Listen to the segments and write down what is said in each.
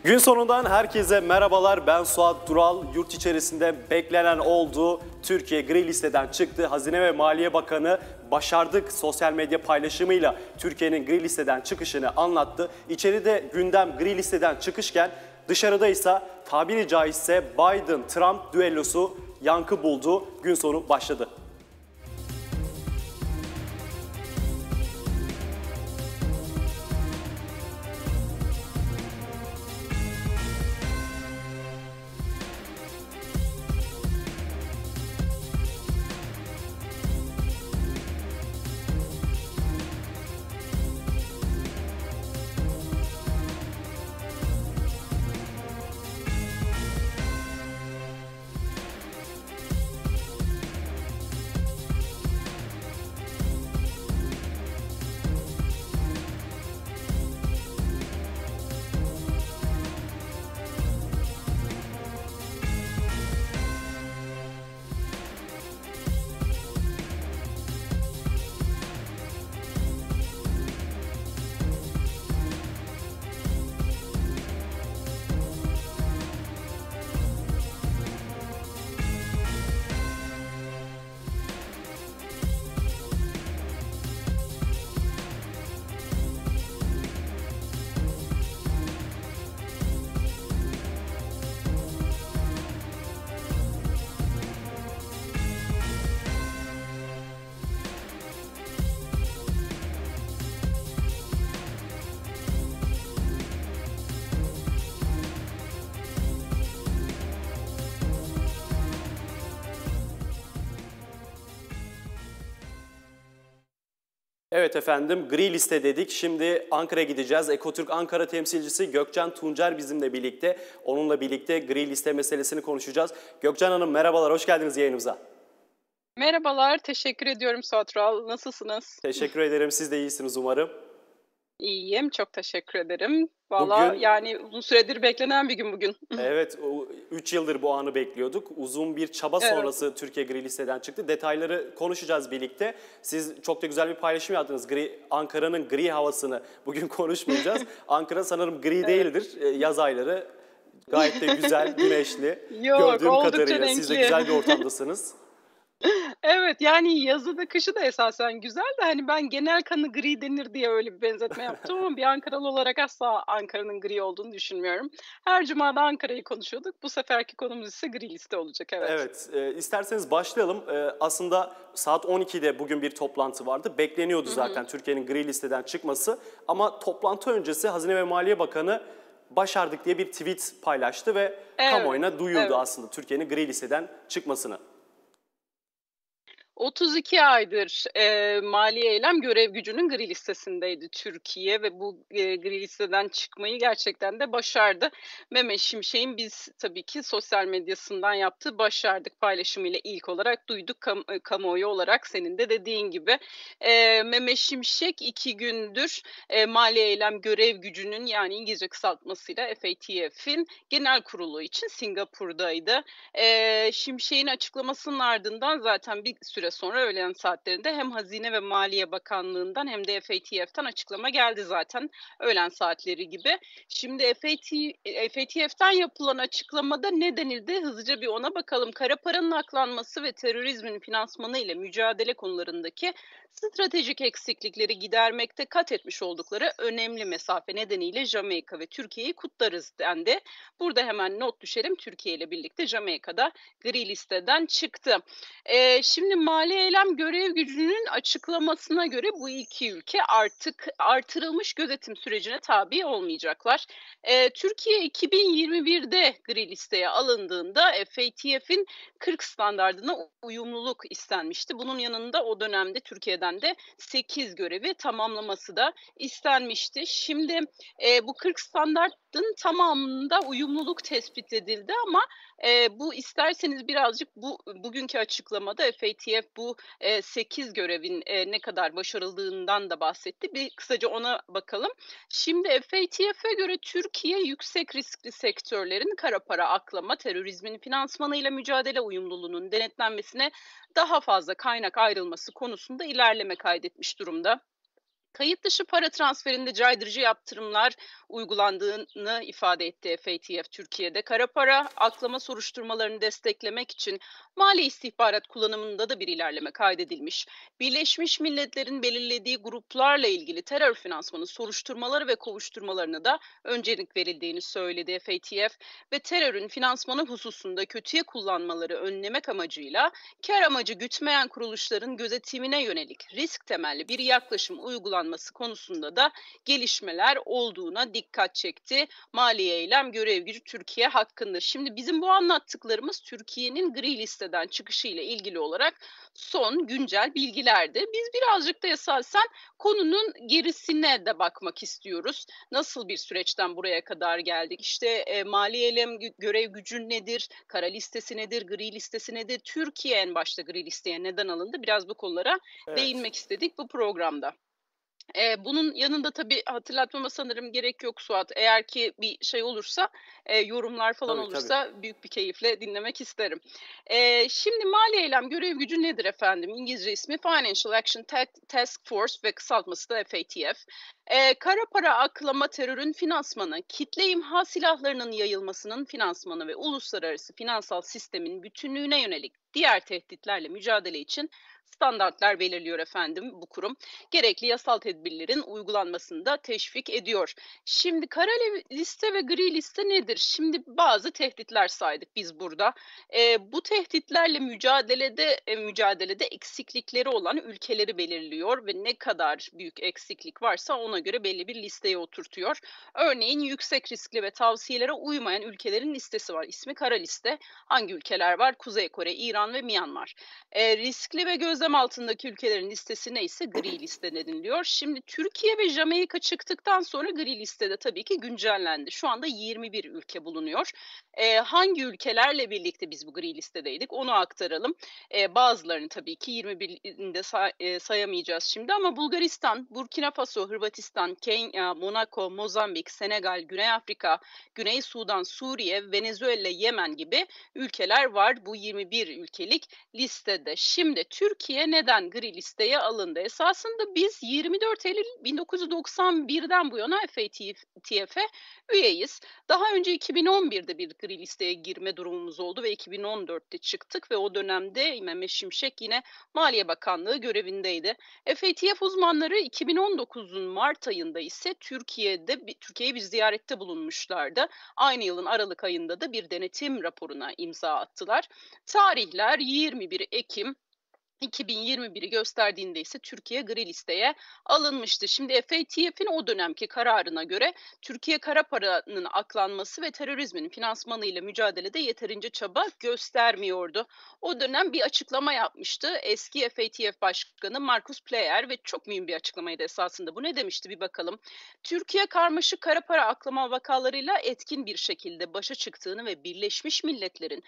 Gün sonundan herkese merhabalar. Ben Suat Dural. Yurt içerisinde beklenen oldu. Türkiye gri listeden çıktı. Hazine ve Maliye Bakanı başardık sosyal medya paylaşımıyla Türkiye'nin gri listeden çıkışını anlattı. İçeride gündem gri listeden çıkışken dışarıda ise tabiri caizse Biden-Trump düellosu yankı buldu. Gün sonu başladı. Evet efendim, gri liste dedik. Şimdi Ankara'ya gideceğiz. Ekotürk Ankara temsilcisi Gökçen Tuncer bizimle birlikte. Onunla birlikte gri liste meselesini konuşacağız. Gökçen Hanım merhabalar, hoş geldiniz yayınımıza. Merhabalar, teşekkür ediyorum Suat Ural. Nasılsınız? Teşekkür ederim, siz de iyisiniz umarım. İyiyim, çok teşekkür ederim. Valla yani uzun süredir beklenen bir gün bugün. Evet, 3 yıldır bu anı bekliyorduk. Uzun bir çaba Evet. sonrası Türkiye gri listeden çıktı. Detayları konuşacağız birlikte. Siz çok da güzel bir paylaşım yaptınız. Ankara'nın gri havasını bugün konuşmayacağız. Ankara sanırım gri değildir. Yaz ayları gayet de güzel, güneşli. Yok, Gördüğüm oldukça kadarıyla siz de renkli. güzel bir ortamdasınız. Evet, yani yazı da kışı da esasen güzel de hani ben genel kanı gri denir diye öyle bir benzetme yaptım ama bir Ankaralı olarak asla Ankara'nın gri olduğunu düşünmüyorum. Her cuma da Ankara'yı konuşuyorduk. Bu seferki konumuz ise gri liste olacak, evet. Evet, isterseniz başlayalım. Aslında saat 12'de bugün bir toplantı vardı. Bekleniyordu zaten Türkiye'nin gri listeden çıkması. Ama toplantı öncesi Hazine ve Maliye Bakanı başardık diye bir tweet paylaştı ve kamuoyuna duyurdu evet. aslında Türkiye'nin gri listeden çıkmasını. 32 aydır, mali eylem görev gücünün gri listesindeydi Türkiye ve bu, gri listeden çıkmayı gerçekten de başardı. Mehmet Şimşek'in biz tabii ki sosyal medyasından yaptığı başardık paylaşımıyla ilk olarak duyduk kamuoyu olarak senin de dediğin gibi. Mehmet Şimşek 2 gündür, mali eylem görev gücünün yani İngilizce kısaltmasıyla FATF'in genel kurulu için Singapur'daydı. Şimşek'in açıklamasının ardından zaten bir süre sonra öğlen saatlerinde hem Hazine ve Maliye Bakanlığı'ndan hem de FATF'ten açıklama geldi zaten öğlen saatleri gibi. Şimdi FATF'ten yapılan açıklamada ne denildi? Hızlıca bir ona bakalım. Kara paranın aklanması ve terörizmin finansmanı ile mücadele konularındaki stratejik eksiklikleri gidermekte kat etmiş oldukları önemli mesafe nedeniyle Jamaika ve Türkiye'yi kutlarız dendi. Burada hemen not düşelim. Türkiye ile birlikte Jamaika'da gri listeden çıktı. Şimdi mali eylem görev gücünün açıklamasına göre bu iki ülke artık artırılmış gözetim sürecine tabi olmayacaklar. Türkiye 2021'de gri listeye alındığında FATF'in 40 standardına uyumluluk istenmişti. Bunun yanında o dönemde Türkiye'den de 8 görevi tamamlaması da istenmişti. Şimdi bu 40 standardın tamamında uyumluluk tespit edildi ama bu isterseniz birazcık bugünkü açıklamada FATF bu 8 görevin ne kadar başarıldığından da bahsetti. Bir kısaca ona bakalım. Şimdi FATF'e göre Türkiye yüksek riskli sektörlerin kara para aklama, terörizmin finansmanıyla mücadele uyumluluğunun denetlenmesine daha fazla kaynak ayrılması konusunda ilerleme kaydetmiş durumda. Kayıt dışı para transferinde caydırıcı yaptırımlar uygulandığını ifade etti FATF Türkiye'de. Kara para aklama soruşturmalarını desteklemek için mali istihbarat kullanımında da bir ilerleme kaydedilmiş. Birleşmiş Milletler'in belirlediği gruplarla ilgili terör finansmanı soruşturmaları ve kovuşturmalarına da öncelik verildiğini söyledi FATF ve terörün finansmanı hususunda kötüye kullanmaları önlemek amacıyla kar amacı gütmeyen kuruluşların gözetimine yönelik risk temelli bir yaklaşım uygulanması konusunda da gelişmeler olduğuna dikkat çekti. Maliye Eylem Görev Gücü Türkiye hakkında. Şimdi bizim bu anlattıklarımız Türkiye'nin gri listeden çıkışı ile ilgili olarak son güncel bilgilerdi. Biz birazcık da esasen konunun gerisine de bakmak istiyoruz. Nasıl bir süreçten buraya kadar geldik? İşte mali eylem görev gücü nedir? Kara listesi nedir? Gri listesi nedir? Türkiye en başta gri listeye neden alındı? Biraz bu konulara Evet. değinmek istedik bu programda. Bunun yanında tabii hatırlatmama sanırım gerek yok Suat. Eğer ki bir şey olursa, yorumlar falan Tabii, tabii. olursa büyük bir keyifle dinlemek isterim. Şimdi mali eylem görev gücü nedir efendim? İngilizce ismi Financial Action Task Force ve kısaltması da FATF. Kara para aklama, terörün finansmanı, kitle imha silahlarının yayılmasının finansmanı ve uluslararası finansal sistemin bütünlüğüne yönelik diğer tehditlerle mücadele için standartlar belirliyor efendim bu kurum. Gerekli yasal tedbirlerin uygulanmasını da teşvik ediyor. Şimdi kara liste ve gri liste nedir? Şimdi bazı tehditler saydık biz burada. Bu tehditlerle mücadelede eksiklikleri olan ülkeleri belirliyor ve ne kadar büyük eksiklik varsa ona göre belli bir listeye oturtuyor. Örneğin yüksek riskli ve tavsiyelere uymayan ülkelerin listesi var. İsmi kara liste. Hangi ülkeler var? Kuzey Kore, İran ve Myanmar. Riskli ve gözlem altındaki ülkelerin listesine ise gri liste deniliyor. Şimdi Türkiye ve Jamaika çıktıktan sonra gri listede tabii ki güncellendi. Şu anda 21 ülke bulunuyor. Hangi ülkelerle birlikte biz bu gri listedeydik onu aktaralım. Bazılarını tabii ki 21'inde sayamayacağız şimdi ama Bulgaristan, Burkina Faso, Hırvatistan, Kenya, Monaco, Mozambik, Senegal, Güney Afrika, Güney Sudan, Suriye, Venezuela, Yemen gibi ülkeler var bu 21 ülkelik listede. Şimdi Türkiye neden gri listeye alındı? Esasında biz 24 Eylül 1991'den bu yana FATF'e üyeyiz. Daha önce 2011'de bir gri listeye girme durumumuz oldu ve 2014'te çıktık ve o dönemde Mehmet Şimşek yine Maliye Bakanlığı görevindeydi. FATF uzmanları 2019'un Mart ayında ise Türkiye'ye bir ziyarette bulunmuşlardı. Aynı yılın Aralık ayında da bir denetim raporuna imza attılar. Tarihler 21 Ekim 2021'i gösterdiğinde ise Türkiye gri listeye alınmıştı. Şimdi FATF'in o dönemki kararına göre Türkiye kara paranın aklanması ve terörizmin finansmanıyla mücadelede yeterince çaba göstermiyordu. O dönem bir açıklama yapmıştı eski FATF Başkanı Markus Pleyer ve çok mühim bir açıklamaydı esasında. Bu ne demişti bir bakalım. Türkiye karmaşık kara para aklama vakalarıyla etkin bir şekilde başa çıktığını ve Birleşmiş Milletler'in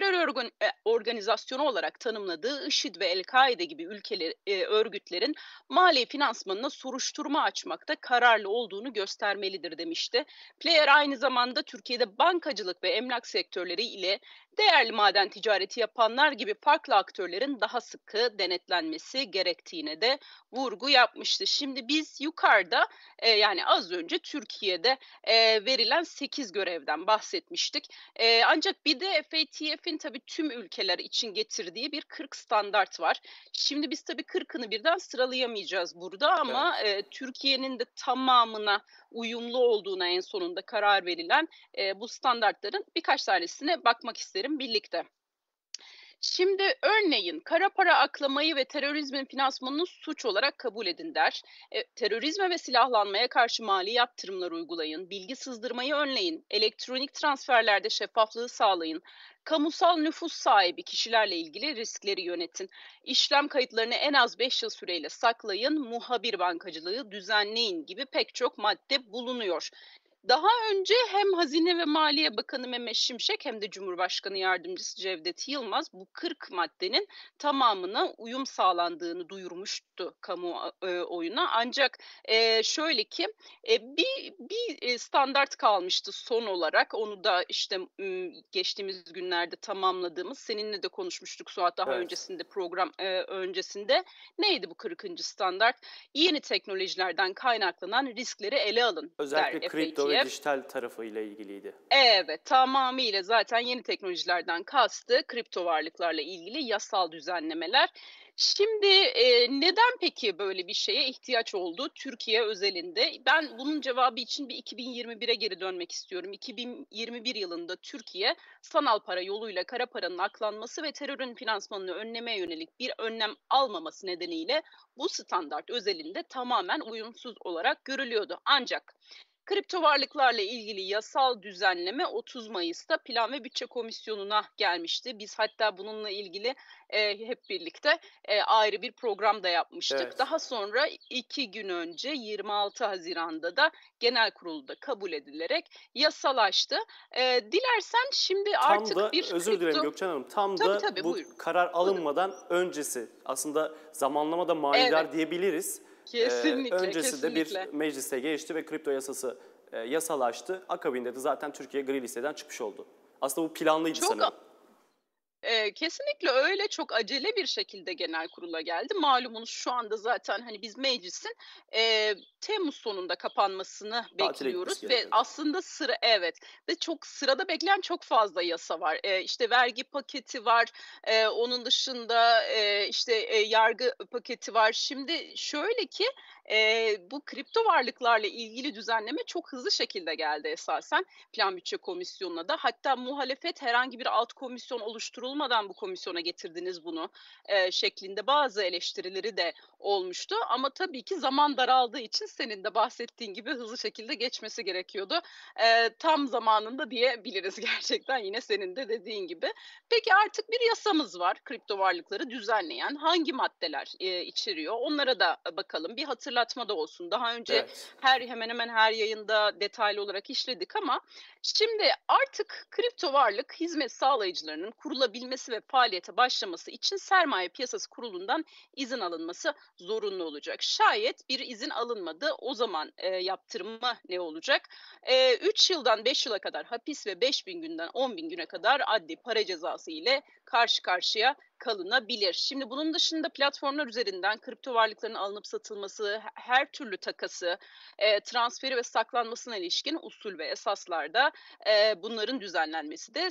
organizasyonu olarak tanımladığı IŞİD ve El-Kaide gibi örgütlerin mali finansmanına soruşturma açmakta kararlı olduğunu göstermelidir demişti. Player aynı zamanda Türkiye'de bankacılık ve emlak sektörleri ile değerli maden ticareti yapanlar gibi farklı aktörlerin daha sıkı denetlenmesi gerektiğine de vurgu yapmıştı. Şimdi biz yukarıda yani az önce Türkiye'de verilen 8 görevden bahsetmiştik. Ancak bir de FATF'in tabii tüm ülkeler için getirdiği bir 40 standart var. Şimdi biz tabii 40'ını birden sıralayamayacağız burada ama Evet. Türkiye'nin de tamamına uyumlu olduğuna en sonunda karar verilen bu standartların birkaç tanesine bakmak isterim birlikte. Şimdi örneğin kara para aklamayı ve terörizmin finansmanını suç olarak kabul edin der. Terörizme ve silahlanmaya karşı mali yaptırımlar uygulayın, bilgi sızdırmayı önleyin, elektronik transferlerde şeffaflığı sağlayın, kamusal nüfus sahibi kişilerle ilgili riskleri yönetin, işlem kayıtlarını en az 5 yıl süreyle saklayın, muhabir bankacılığı düzenleyin gibi pek çok madde bulunuyor. Daha önce hem Hazine ve Maliye Bakanı Mehmet Şimşek hem de Cumhurbaşkanı Yardımcısı Cevdet Yılmaz bu 40 maddenin tamamına uyum sağlandığını duyurmuştu kamuoyuna. Ancak, şöyle ki, standart kalmıştı son olarak. Onu da, işte, geçtiğimiz günlerde tamamladığımız, seninle de konuşmuştuk Suat daha Evet. öncesinde, program, öncesinde. Neydi bu 40. standart? Yeni teknolojilerden kaynaklanan riskleri ele alın der Özellikle kripto ve FATF. dijital tarafıyla ilgiliydi. Evet, tamamıyla zaten yeni teknolojilerden kastı kripto varlıklarla ilgili yasal düzenlemeler. Şimdi, neden peki böyle bir şeye ihtiyaç oldu Türkiye özelinde? Ben bunun cevabı için bir 2021'e geri dönmek istiyorum. 2021 yılında Türkiye, sanal para yoluyla kara paranın aklanması ve terörün finansmanını önlemeye yönelik bir önlem almaması nedeniyle bu standart özelinde tamamen uyumsuz olarak görülüyordu. Ancak kripto varlıklarla ilgili yasal düzenleme 30 Mayıs'ta Plan ve Bütçe Komisyonu'na gelmişti. Biz hatta bununla ilgili, hep birlikte, ayrı bir program da yapmıştık. Evet. Daha sonra 2 gün önce 26 Haziran'da da genel kurulda kabul edilerek yasalaştı. Dilersen şimdi Tam artık da bir özür dilerim kripto. Gökçen Hanım. Tam Tabii, da tabii, bu buyurun. karar Buyurun. alınmadan öncesi. Aslında zamanlama da Evet, manidar diyebiliriz. kesinlikle, Öncesi de bir kesinlikle. mecliste geçti ve kripto yasası yasalaştı. Akabinde de zaten Türkiye gri listeden çıkmış oldu. Aslında bu planlıydı Çok sanırım. Kesinlikle öyle, çok acele bir şekilde genel kurula geldi. Malumunuz şu anda zaten, hani, biz meclisin, temmuz sonunda kapanmasını Tatile gitmesi bekliyoruz ve gerekiyordu. aslında evet ve çok sırada bekleyen çok fazla yasa var. İşte, vergi paketi var, onun dışında, işte, yargı paketi var. Şimdi şöyle ki, bu kripto varlıklarla ilgili düzenleme çok hızlı şekilde geldi esasen Plan Bütçe Komisyonu'na da. Hatta muhalefet herhangi bir alt komisyon oluşturulmadan bu komisyona getirdiniz bunu, şeklinde bazı eleştirileri de olmuştu. Ama tabii ki zaman daraldığı için senin de bahsettiğin gibi hızlı şekilde geçmesi gerekiyordu. Tam zamanında diyebiliriz gerçekten yine senin de dediğin gibi. Peki artık bir yasamız var kripto varlıkları düzenleyen. Hangi maddeler, içeriyor? Onlara da bakalım. Bir hatırlatma da olsun. Daha önce Evet. hemen hemen her yayında detaylı olarak işledik ama şimdi artık kripto varlık hizmet sağlayıcılarının kurulabilmesi ve faaliyete başlaması için Sermaye Piyasası Kurulu'ndan izin alınması zorunlu olacak. Şayet bir izin alınmadı, o zaman yaptırımı ne olacak? 3 yıldan 5 yıla kadar hapis ve 5.000 günden 10.000 güne kadar adli para cezası ile karşı karşıya kalınabilir. Şimdi bunun dışında platformlar üzerinden kripto varlıkların alınıp satılması, her türlü takası, transferi ve saklanmasına ilişkin usul ve esaslarda bunların düzenlenmesi de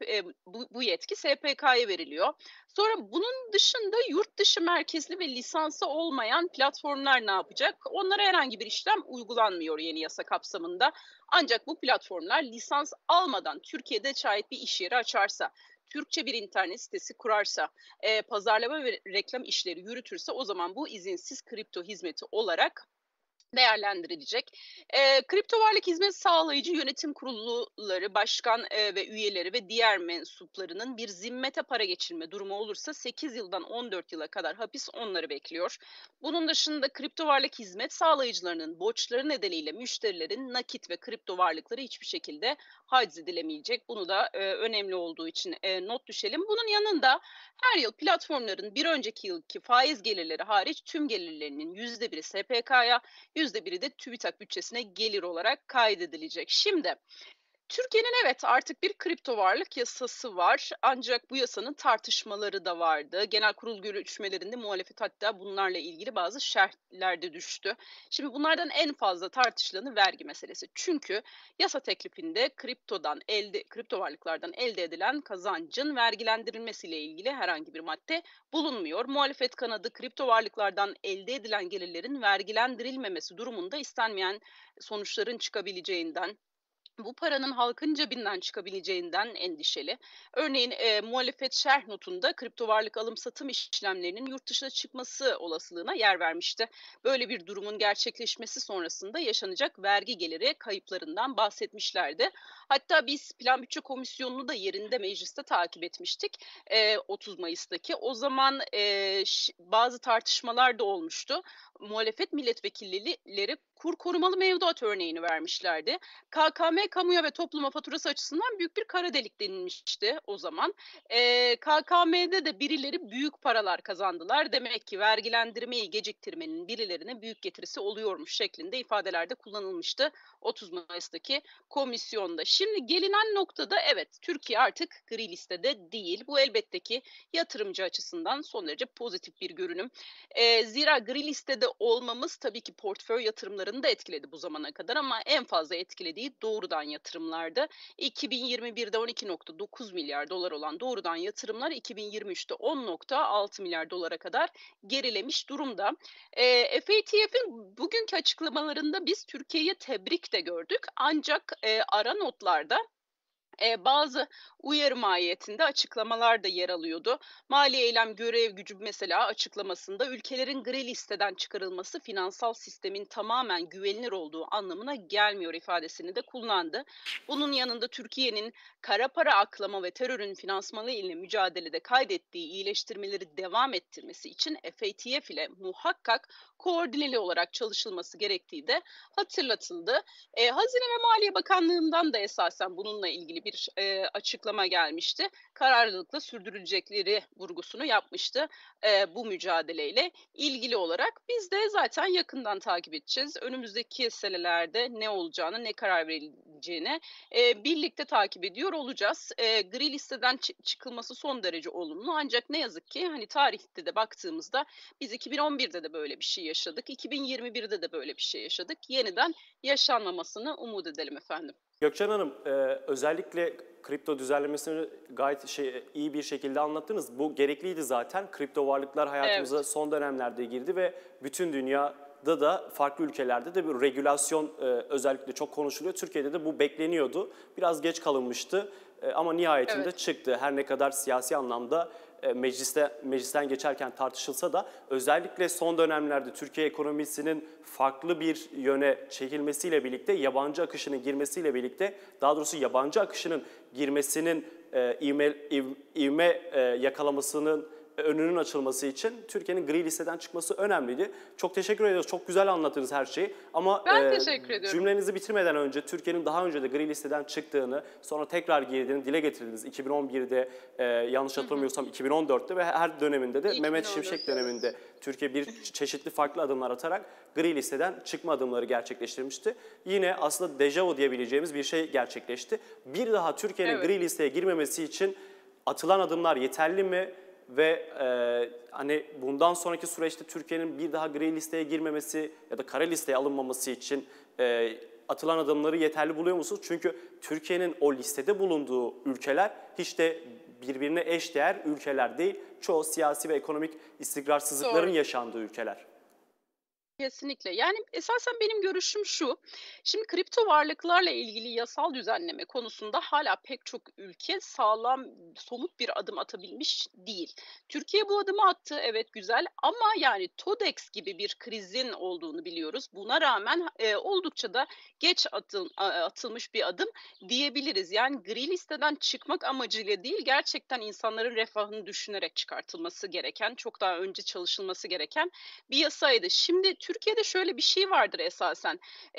bu yetki SPK'ya veriliyor. Sonra bunun dışında yurt dışı merkezli ve lisansı olmayan platformlar ne yapacak? Onlara herhangi bir işlem uygulanmıyor yeni yasa kapsamında. Ancak bu platformlar lisans almadan Türkiye'de şayet bir iş yeri açarsa, Türkçe bir internet sitesi kurarsa, pazarlama ve reklam işleri yürütürse o zaman bu izinsiz kripto hizmeti olarak değerlendirilecek. Kripto varlık hizmet sağlayıcı yönetim kurulları, başkan, ve üyeleri ve diğer mensuplarının bir zimmete para geçirme durumu olursa 8 yıldan 14 yıla kadar hapis onları bekliyor. Bunun dışında kripto varlık hizmet sağlayıcılarının borçları nedeniyle müşterilerin nakit ve kripto varlıkları hiçbir şekilde haciz edilemeyecek. Bunu da, önemli olduğu için, not düşelim. Bunun yanında her yıl platformların bir önceki yılki faiz gelirleri hariç tüm gelirlerinin %1'i SPK'ya, %1'i de TÜBİTAK bütçesine gelir olarak kaydedilecek. Şimdi Türkiye'nin evet artık bir kripto varlık yasası var. Ancak bu yasanın tartışmaları da vardı. Genel kurul görüşmelerinde muhalefet hatta bunlarla ilgili bazı şerhler de düştü. Şimdi bunlardan en fazla tartışılanı vergi meselesi. Çünkü yasa teklifinde kripto varlıklardan elde edilen kazancın vergilendirilmesiyle ilgili herhangi bir madde bulunmuyor. Muhalefet kanadı kripto varlıklardan elde edilen gelirlerin vergilendirilmemesi durumunda istenmeyen sonuçların çıkabileceğinden, bu paranın halkın cebinden çıkabileceğinden endişeli. Örneğin, muhalefet şerh notunda kripto varlık alım satım işlemlerinin yurt dışına çıkması olasılığına yer vermişti. Böyle bir durumun gerçekleşmesi sonrasında yaşanacak vergi geliri kayıplarından bahsetmişlerdi. Hatta biz Plan Bütçe Komisyonu'nu da yerinde mecliste takip etmiştik, 30 Mayıs'taki. O zaman, bazı tartışmalar da olmuştu. Muhalefet milletvekilleri kur korumalı mevduat örneğini vermişlerdi. KKM kamuya ve topluma faturası açısından büyük bir kara delik denilmişti o zaman. KKM'de de birileri büyük paralar kazandılar. Demek ki vergilendirmeyi geciktirmenin birilerine büyük getirisi oluyormuş şeklinde ifadelerde kullanılmıştı 30 Mayıs'taki komisyonda. Şimdi gelinen noktada evet, Türkiye artık gri listede değil. Bu elbette ki yatırımcı açısından son derece pozitif bir görünüm. Zira gri listede olmamız tabii ki portföy yatırımlarını da etkiledi bu zamana kadar ama en fazla etkilediği doğrudan yatırımlardı. 2021'de 12,9 milyar dolar olan doğrudan yatırımlar 2023'te 10,6 milyar dolara kadar gerilemiş durumda. FATF'in bugünkü açıklamalarında biz Türkiye'yi tebrik de gördük. Ancak ara notlarda bazı uyarı mahiyetinde açıklamalar da yer alıyordu. Mali eylem görev gücü mesela açıklamasında ülkelerin gri listeden çıkarılması finansal sistemin tamamen güvenilir olduğu anlamına gelmiyor ifadesini de kullandı. Bunun yanında Türkiye'nin kara para aklama ve terörün finansmanı ile mücadelede kaydettiği iyileştirmeleri devam ettirmesi için FATF ile muhakkak koordineli olarak çalışılması gerektiği de hatırlatıldı. Hazine ve Maliye Bakanlığı'ndan da esasen bununla ilgili bir açıklama gelmişti. Kararlılıkla sürdürülecekleri vurgusunu yapmıştı bu mücadeleyle ilgili olarak. Biz de zaten yakından takip edeceğiz. Önümüzdeki senelerde ne olacağını, ne karar verileceğini birlikte takip ediyor olacağız. Gri listeden çıkılması son derece olumlu. Ancak ne yazık ki hani tarihte de baktığımızda biz 2011'de de böyle bir şey yaşadık. 2021'de de böyle bir şey yaşadık. Yeniden yaşanmamasını umut edelim efendim. Gökçen Hanım, özellikle kripto düzenlemesini gayet iyi bir şekilde anlattınız. Bu gerekliydi zaten. Kripto varlıklar hayatımıza Evet, son dönemlerde girdi ve bütün dünyada da farklı ülkelerde de bir regülasyon özellikle çok konuşuluyor. Türkiye'de de bu bekleniyordu. Biraz geç kalınmıştı ama nihayetinde evet. çıktı. Her ne kadar siyasi anlamda meclisten geçerken tartışılsa da özellikle son dönemlerde Türkiye ekonomisinin farklı bir yöne çekilmesiyle birlikte yabancı akışının girmesiyle birlikte daha doğrusu yabancı akışının girmesinin ivme yakalamasının önünün açılması için Türkiye'nin gri listeden çıkması önemliydi. Çok teşekkür ediyoruz. Çok güzel anlattınız her şeyi. Ama Ben teşekkür ediyorum. cümlenizi bitirmeden önce Türkiye'nin daha önce de gri listeden çıktığını, sonra tekrar girdiğini dile getirdiniz. 2011'de yanlış hatırlamıyorsam 2014'te ve her döneminde de Mehmet 2014, Şimşek evet. döneminde Türkiye bir çeşitli farklı adımlar atarak gri listeden çıkma adımları gerçekleştirmişti. Yine aslında dejavu diyebileceğimiz bir şey gerçekleşti. Bir daha Türkiye'nin Evet. gri listeye girmemesi için atılan adımlar yeterli mi? Ve hani bundan sonraki süreçte Türkiye'nin bir daha gri listeye girmemesi ya da kara listeye alınmaması için atılan adımları yeterli buluyor musunuz? Çünkü Türkiye'nin o listede bulunduğu ülkeler hiç de birbirine eşdeğer ülkeler değil. Çoğu siyasi ve ekonomik istikrarsızlıkların Doğru. yaşandığı ülkeler. Kesinlikle. Yani esasen benim görüşüm şu. Şimdi kripto varlıklarla ilgili yasal düzenleme konusunda hala pek çok ülke sağlam, somut bir adım atabilmiş değil. Türkiye bu adımı attı, evet güzel ama yani TODEX gibi bir krizin olduğunu biliyoruz. Buna rağmen oldukça da geç atılmış bir adım diyebiliriz. Yani gri listeden çıkmak amacıyla değil, gerçekten insanların refahını düşünerek çıkartılması gereken, çok daha önce çalışılması gereken bir yasaydı. Şimdi Türkiye'de şöyle bir şey vardır esasen.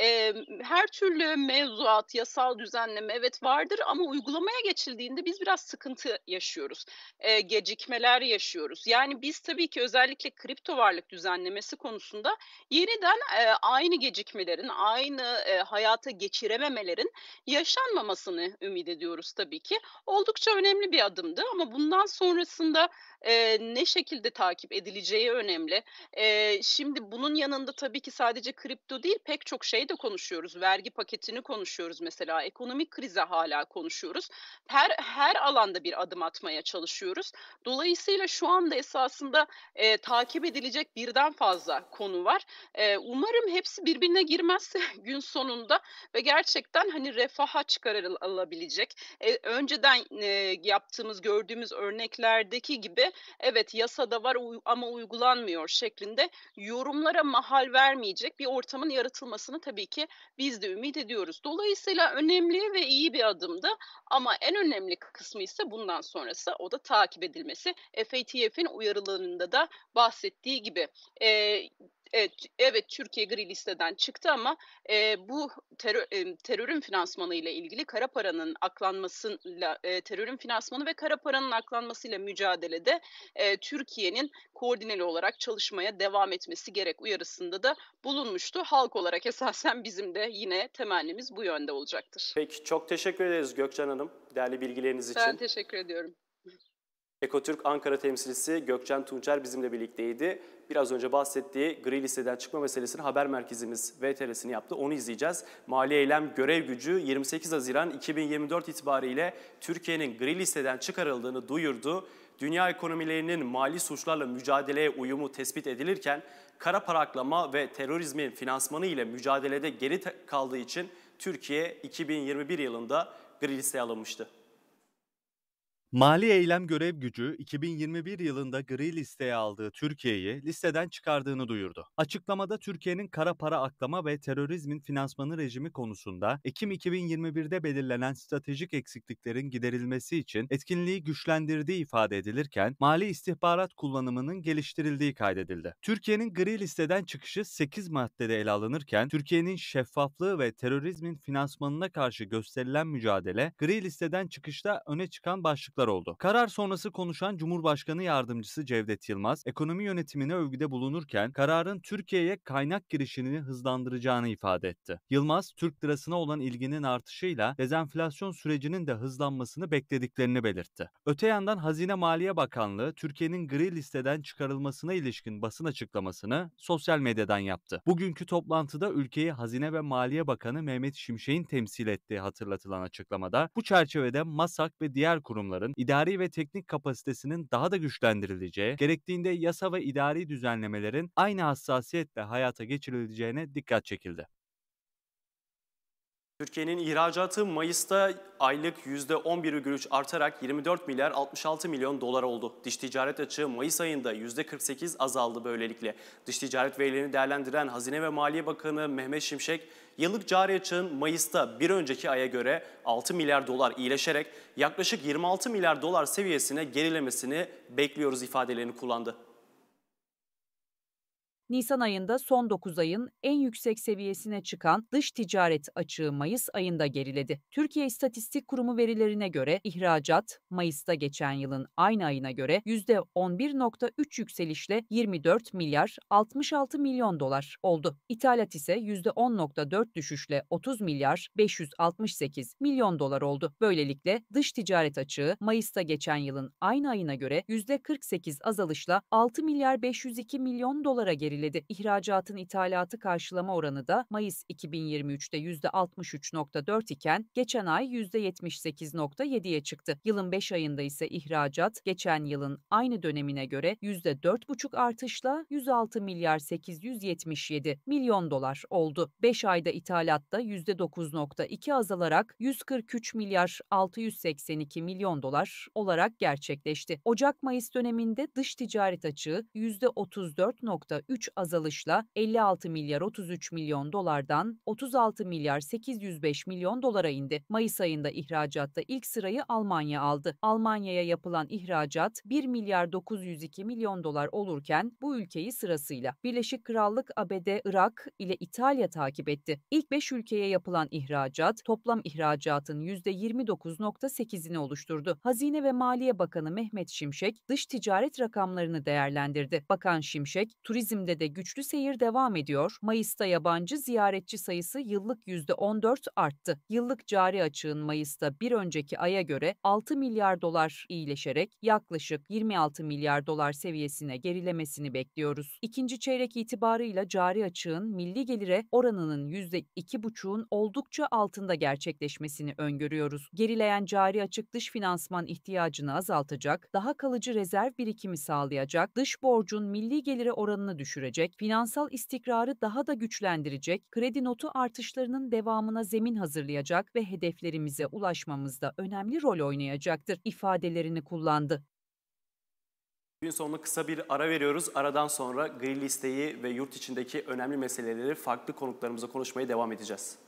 Her türlü mevzuat, yasal düzenleme evet vardır ama uygulamaya geçildiğinde biz biraz sıkıntı yaşıyoruz. Gecikmeler yaşıyoruz. Yani biz tabii ki özellikle kripto varlık düzenlemesi konusunda yeniden aynı gecikmelerin, aynı hayata geçirememelerin yaşanmamasını ümit ediyoruz tabii ki. Oldukça önemli bir adımdı ama bundan sonrasında ne şekilde takip edileceği önemli. Şimdi bunun yanında tabii ki sadece kripto değil, pek çok şey de konuşuyoruz. Vergi paketini konuşuyoruz mesela, ekonomik krizi hala konuşuyoruz. Her alanda bir adım atmaya çalışıyoruz. Dolayısıyla şu anda esasında, takip edilecek birden fazla konu var. Umarım hepsi birbirine girmezse gün sonunda ve gerçekten, hani, refaha çıkarılabilecek, önceden, yaptığımız, gördüğümüz örneklerdeki gibi evet, yasada var ama uygulanmıyor şeklinde yorumlara mahal vermeyecek bir ortamın yaratılmasını tabii ki biz de ümit ediyoruz. Dolayısıyla önemli ve iyi bir adımdı ama en önemli kısmı ise bundan sonrası, o da takip edilmesi. FATF'in uyarılarında da bahsettiği gibi. Eee, Evet, Türkiye gri listeden çıktı ama, bu terörün finansmanı ile ilgili kara paranın aklanmasıyla, terörün finansmanı ve kara paranın aklanmasıyla mücadelede, Türkiye'nin koordineli olarak çalışmaya devam etmesi gerek uyarısında da bulunmuştu. Halk olarak esasen bizim de yine temennimiz bu yönde olacaktır. Peki, çok teşekkür ederiz Gökçen Hanım, değerli bilgileriniz Ben için. teşekkür ediyorum. Ekotürk Ankara temsilcisi Gökçen Tunçer bizimle birlikteydi. Biraz önce bahsettiği gri listeden çıkma meselesini haber merkezimiz VTR'sini yaptı. Onu izleyeceğiz. Mali Eylem Görev Gücü 28 Haziran 2024 itibariyle Türkiye'nin gri listeden çıkarıldığını duyurdu. Dünya ekonomilerinin mali suçlarla mücadeleye uyumu tespit edilirken kara para aklama ve terörizmin finansmanı ile mücadelede geri kaldığı için Türkiye 2021 yılında gri listeye alınmıştı. Mali Eylem Görev Gücü 2021 yılında gri listeye aldığı Türkiye'yi listeden çıkardığını duyurdu. Açıklamada Türkiye'nin kara para aklama ve terörizmin finansmanı rejimi konusunda Ekim 2021'de belirlenen stratejik eksikliklerin giderilmesi için etkinliği güçlendirdiği ifade edilirken mali istihbarat kullanımının geliştirildiği kaydedildi. Türkiye'nin gri listeden çıkışı 8 maddede ele alınırken Türkiye'nin şeffaflığı ve terörizmin finansmanına karşı gösterilen mücadele gri listeden çıkışta öne çıkan başlıklar oldu. Karar sonrası konuşan Cumhurbaşkanı Yardımcısı Cevdet Yılmaz, ekonomi yönetimine övgüde bulunurken kararın Türkiye'ye kaynak girişini hızlandıracağını ifade etti. Yılmaz, Türk lirasına olan ilginin artışıyla dezenflasyon sürecinin de hızlanmasını beklediklerini belirtti. Öte yandan Hazine Maliye Bakanlığı, Türkiye'nin gri listeden çıkarılmasına ilişkin basın açıklamasını sosyal medyadan yaptı. Bugünkü toplantıda ülkeyi Hazine ve Maliye Bakanı Mehmet Şimşek'in temsil ettiği hatırlatılan açıklamada, bu çerçevede MASAK ve diğer kurumların idari ve teknik kapasitesinin daha da güçlendirileceği, gerektiğinde yasa ve idari düzenlemelerin aynı hassasiyetle hayata geçirileceğine dikkat çekildi. Türkiye'nin ihracatı Mayıs'ta aylık %11,3 artarak 24 milyar 66 milyon dolar oldu. Dış ticaret açığı Mayıs ayında %48 azaldı böylelikle. Dış ticaret verilerini değerlendiren Hazine ve Maliye Bakanı Mehmet Şimşek, yıllık cari açığın Mayıs'ta bir önceki aya göre 6 milyar dolar iyileşerek yaklaşık 26 milyar dolar seviyesine gerilemesini bekliyoruz ifadelerini kullandı. Nisan ayında son 9 ayın en yüksek seviyesine çıkan dış ticaret açığı Mayıs ayında geriledi. Türkiye İstatistik Kurumu verilerine göre ihracat Mayıs'ta geçen yılın aynı ayına göre %11,3 yükselişle 24 milyar 66 milyon dolar oldu. İthalat ise %10,4 düşüşle 30 milyar 568 milyon dolar oldu. Böylelikle dış ticaret açığı Mayıs'ta geçen yılın aynı ayına göre %48 azalışla 6 milyar 502 milyon dolara geriledi. İhracatın ithalatı karşılama oranı da Mayıs 2023'te %63,4 iken geçen ay %78,7'ye çıktı. Yılın 5 ayında ise ihracat geçen yılın aynı dönemine göre %4,5 artışla 106 milyar 877 milyon dolar oldu. 5 ayda ithalatta %9,2 azalarak 143 milyar 682 milyon dolar olarak gerçekleşti. Ocak-Mayıs döneminde dış ticaret açığı %34,3 azalışla 56 milyar 33 milyon dolardan 36 milyar 805 milyon dolara indi. Mayıs ayında ihracatta ilk sırayı Almanya aldı. Almanya'ya yapılan ihracat 1 milyar 902 milyon dolar olurken bu ülkeyi sırasıyla Birleşik Krallık, ABD, Irak ile İtalya takip etti. İlk 5 ülkeye yapılan ihracat toplam ihracatın %29,8'ini oluşturdu. Hazine ve Maliye Bakanı Mehmet Şimşek dış ticaret rakamlarını değerlendirdi. Bakan Şimşek, turizmde de güçlü seyir devam ediyor. Mayıs'ta yabancı ziyaretçi sayısı yıllık %14 arttı. Yıllık cari açığın Mayıs'ta bir önceki aya göre 6 milyar dolar iyileşerek yaklaşık 26 milyar dolar seviyesine gerilemesini bekliyoruz. İkinci çeyrek itibarıyla cari açığın milli gelire oranının %2,5'un oldukça altında gerçekleşmesini öngörüyoruz. Gerileyen cari açık dış finansman ihtiyacını azaltacak, daha kalıcı rezerv birikimi sağlayacak, dış borcun milli gelire oranını düşürecek, finansal istikrarı daha da güçlendirecek, kredi notu artışlarının devamına zemin hazırlayacak ve hedeflerimize ulaşmamızda önemli rol oynayacaktır ifadelerini kullandı. Gün sonuna kısa bir ara veriyoruz. Aradan sonra gri listeyi ve yurt içindeki önemli meseleleri farklı konuklarımızla konuşmaya devam edeceğiz.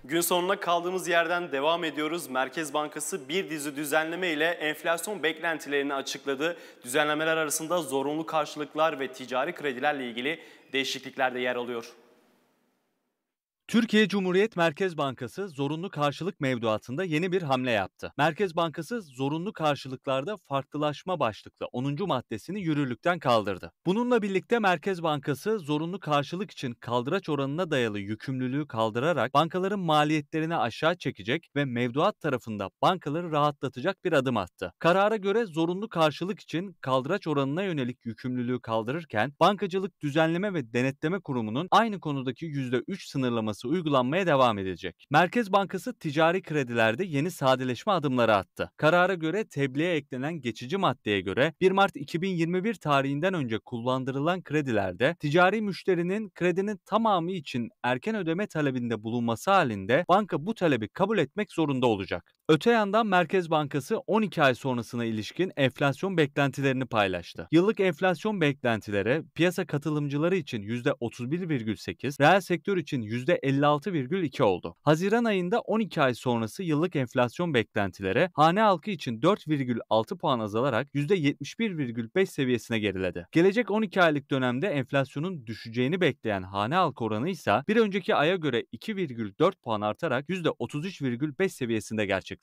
Gün sonuna kaldığımız yerden devam ediyoruz. Merkez Bankası bir dizi düzenleme ile enflasyon beklentilerini açıkladı. Düzenlemeler arasında zorunlu karşılıklar ve ticari kredilerle ilgili değişiklikler de yer alıyor. Türkiye Cumhuriyet Merkez Bankası zorunlu karşılık mevduatında yeni bir hamle yaptı. Merkez Bankası zorunlu karşılıklarda farklılaşma başlıklı 10. maddesini yürürlükten kaldırdı. Bununla birlikte Merkez Bankası zorunlu karşılık için kaldıraç oranına dayalı yükümlülüğü kaldırarak bankaların maliyetlerini aşağı çekecek ve mevduat tarafında bankaları rahatlatacak bir adım attı. Karara göre zorunlu karşılık için kaldıraç oranına yönelik yükümlülüğü kaldırırken Bankacılık Düzenleme ve Denetleme Kurumu'nun aynı konudaki %3 sınırlaması uygulanmaya devam edecek. Merkez Bankası ticari kredilerde yeni sadeleşme adımları attı. Karara göre tebliğe eklenen geçici maddeye göre 1 Mart 2021 tarihinden önce kullandırılan kredilerde ticari müşterinin kredinin tamamı için erken ödeme talebinde bulunması halinde banka bu talebi kabul etmek zorunda olacak. Öte yandan Merkez Bankası 12 ay sonrasına ilişkin enflasyon beklentilerini paylaştı. Yıllık enflasyon beklentileri piyasa katılımcıları için %31,8, reel sektör için %56,2 oldu. Haziran ayında 12 ay sonrası yıllık enflasyon beklentileri hane halkı için 4,6 puan azalarak %71,5 seviyesine geriledi. Gelecek 12 aylık dönemde enflasyonun düşeceğini bekleyen hane halkı oranı ise bir önceki aya göre 2,4 puan artarak %33,5 seviyesinde gerçekleşti.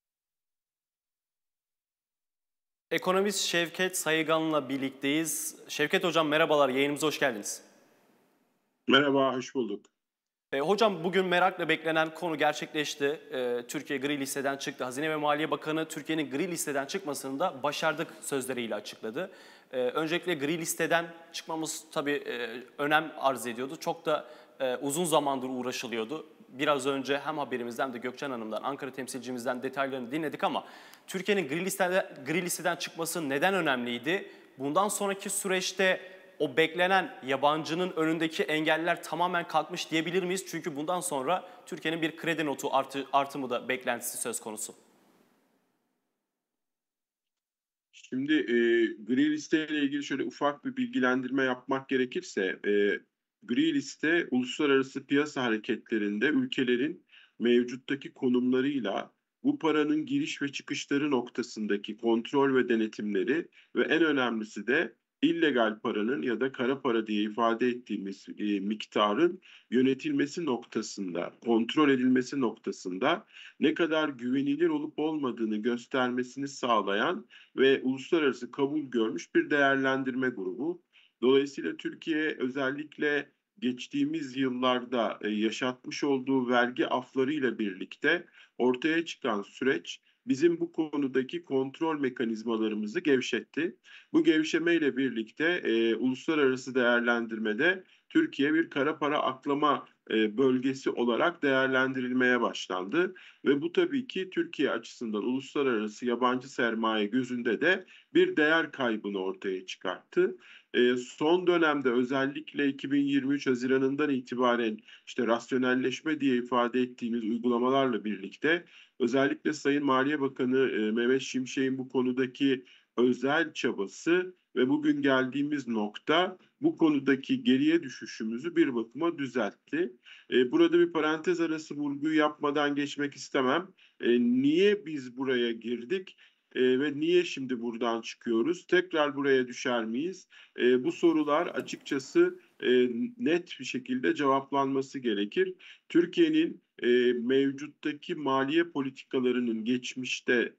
Ekonomist Şevket Sayıgan'la birlikteyiz. Şevket Hocam merhabalar, yayınımıza hoş geldiniz. Merhaba, hoş bulduk. Hocam bugün merakla beklenen konu gerçekleşti. Türkiye gri listeden çıktı. Hazine ve Maliye Bakanı Türkiye'nin gri listeden çıkmasını da başardık sözleriyle açıkladı. Öncelikle gri listeden çıkmamız tabii önem arz ediyordu. Çok da uzun zamandır uğraşılıyordu. Biraz önce hem haberimizden hem de Gökçen Hanım'dan, Ankara temsilcimizden detaylarını dinledik ama Türkiye'nin gri listeden çıkması neden önemliydi? Bundan sonraki süreçte o beklenen yabancının önündeki engeller tamamen kalkmış diyebilir miyiz? Çünkü bundan sonra Türkiye'nin bir kredi notu artımı da beklentisi söz konusu. Şimdi gri listeyle ilgili şöyle ufak bir bilgilendirme yapmak gerekirse, gri liste uluslararası piyasa hareketlerinde ülkelerin mevcuttaki konumlarıyla bu paranın giriş ve çıkışları noktasındaki kontrol ve denetimleri ve en önemlisi de illegal paranın ya da kara para diye ifade ettiğimiz miktarın yönetilmesi noktasında, kontrol edilmesi noktasında ne kadar güvenilir olup olmadığını göstermesini sağlayan ve uluslararası kabul görmüş bir değerlendirme grubu. Dolayısıyla Türkiye özellikle geçtiğimiz yıllarda yaşatmış olduğu vergi aflarıyla birlikte ortaya çıkan süreç bizim bu konudaki kontrol mekanizmalarımızı gevşetti. Bu gevşemeyle birlikte uluslararası değerlendirmede Türkiye bir kara para aklama bölgesi olarak değerlendirilmeye başlandı. Ve bu tabii ki Türkiye açısından uluslararası yabancı sermaye gözünde de bir değer kaybını ortaya çıkarttı. Son dönemde özellikle 2023 Haziran'ından itibaren işte rasyonelleşme diye ifade ettiğimiz uygulamalarla birlikte özellikle Sayın Maliye Bakanı Mehmet Şimşek'in bu konudaki özel çabası ve bugün geldiğimiz nokta bu konudaki geriye düşüşümüzü bir bakıma düzeltti. Burada bir parantez arası vurguyu yapmadan geçmek istemem. Niye biz buraya girdik? Ve niye şimdi buradan çıkıyoruz? Tekrar buraya düşer miyiz? Bu sorular açıkçası net bir şekilde cevaplanması gerekir. Türkiye'nin mevcuttaki maliye politikalarının geçmişte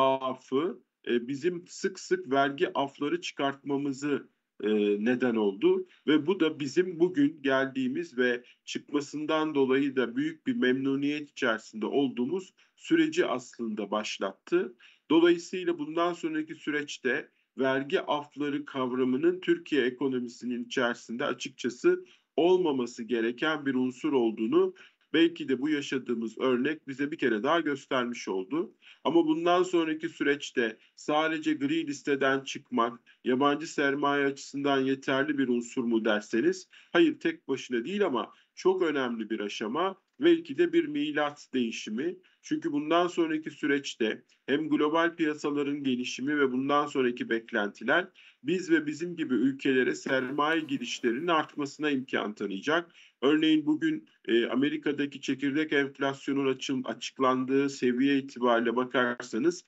zaafı bizim sık sık vergi afları çıkartmamızı neden oldu ve bu da bizim bugün geldiğimiz ve çıkmasından dolayı da büyük bir memnuniyet içerisinde olduğumuz süreci aslında başlattı. Dolayısıyla bundan sonraki süreçte vergi afları kavramının Türkiye ekonomisinin içerisinde açıkçası olmaması gereken bir unsur olduğunu belki de bu yaşadığımız örnek bize bir kere daha göstermiş oldu. Ama bundan sonraki süreçte sadece gri listeden çıkmak, yabancı sermaye açısından yeterli bir unsur mu derseniz, hayır tek başına değil ama çok önemli bir aşama belki de bir milat değişimi. Çünkü bundan sonraki süreçte hem global piyasaların gelişimi ve bundan sonraki beklentiler biz ve bizim gibi ülkelere sermaye girişlerinin artmasına imkan tanıyacak. Örneğin bugün Amerika'daki çekirdek enflasyonun açıklandığı seviye itibariyle bakarsanız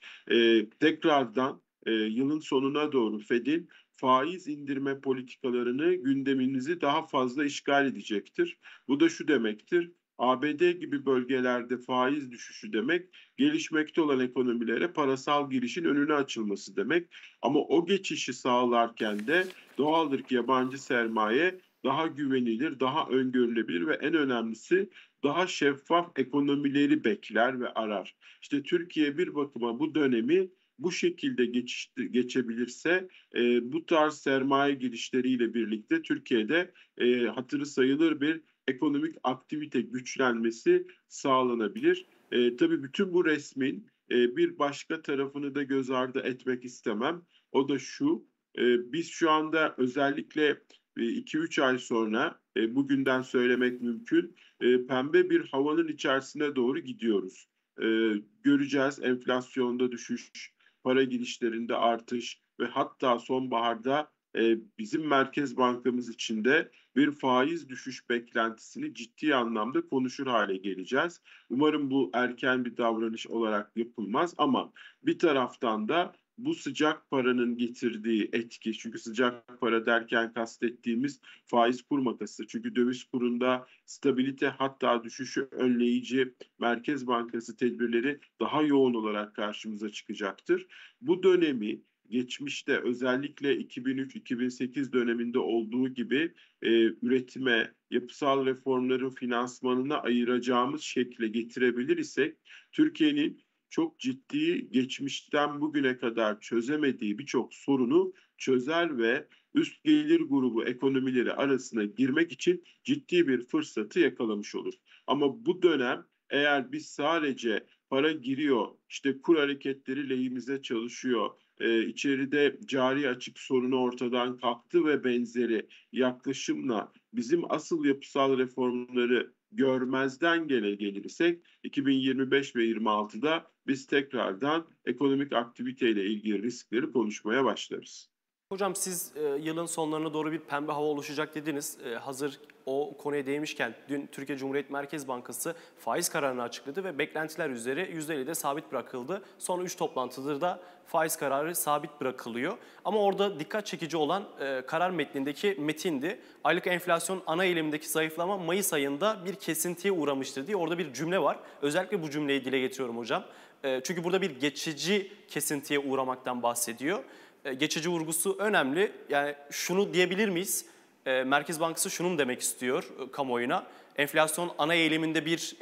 tekrardan yılın sonuna doğru Fed'in faiz indirme politikalarını gündeminizi daha fazla işgal edecektir. Bu da şu demektir: ABD gibi bölgelerde faiz düşüşü demek, gelişmekte olan ekonomilere parasal girişin önüne açılması demek. Ama o geçişi sağlarken de doğaldır ki yabancı sermaye daha güvenilir, daha öngörülebilir ve en önemlisi daha şeffaf ekonomileri bekler ve arar. İşte Türkiye bir bakıma bu dönemi bu şekilde geçebilirse bu tarz sermaye girişleriyle birlikte Türkiye'de hatırı sayılır bir ekonomik aktivite güçlenmesi sağlanabilir. Tabii bütün bu resmin bir başka tarafını da göz ardı etmek istemem. O da şu: biz şu anda özellikle 2-3 ay sonra bugünden söylemek mümkün, pembe bir havanın içerisine doğru gidiyoruz. Göreceğiz enflasyonda düşüş, para girişlerinde artış ve hatta sonbaharda bizim Merkez Bankamız için de bir faiz düşüş beklentisini ciddi anlamda konuşur hale geleceğiz. Umarım bu erken bir davranış olarak yapılmaz ama bir taraftan da bu sıcak paranın getirdiği etki, çünkü sıcak para derken kastettiğimiz faiz kur makası, çünkü döviz kurunda stabilite hatta düşüşü önleyici Merkez Bankası tedbirleri daha yoğun olarak karşımıza çıkacaktır. Bu dönemi geçmişte özellikle 2003-2008 döneminde olduğu gibi üretime, yapısal reformların finansmanına ayıracağımız şekle getirebilir isek, Türkiye'nin çok ciddi geçmişten bugüne kadar çözemediği birçok sorunu çözer ve üst gelir grubu ekonomileri arasına girmek için ciddi bir fırsatı yakalamış olur. Ama bu dönem eğer biz sadece para giriyor, işte kur hareketleri lehimize çalışıyor, içeride cari açık sorunu ortadan kalktı ve benzeri yaklaşımla bizim asıl yapısal reformları görmezden gelirsek 2025 ve 26'da biz tekrardan ekonomik aktiviteyle ilgili riskleri konuşmaya başlarız. Hocam siz yılın sonlarına doğru bir pembe hava oluşacak dediniz. Hazır o konuya değmişken dün Türkiye Cumhuriyet Merkez Bankası faiz kararını açıkladı ve beklentiler üzeri %50'de sabit bırakıldı. Son 3 toplantıdır da faiz kararı sabit bırakılıyor. Ama orada dikkat çekici olan karar metnindeki metindi. Aylık enflasyon ana eğilimindeki zayıflama Mayıs ayında bir kesintiye uğramıştır diye orada bir cümle var. Özellikle bu cümleyi dile getiriyorum hocam. Çünkü burada bir geçici kesintiye uğramaktan bahsediyor. Geçici vurgusu önemli. Yani şunu diyebilir miyiz? Merkez Bankası şunu mu demek istiyor kamuoyuna? Enflasyon ana eğiliminde bir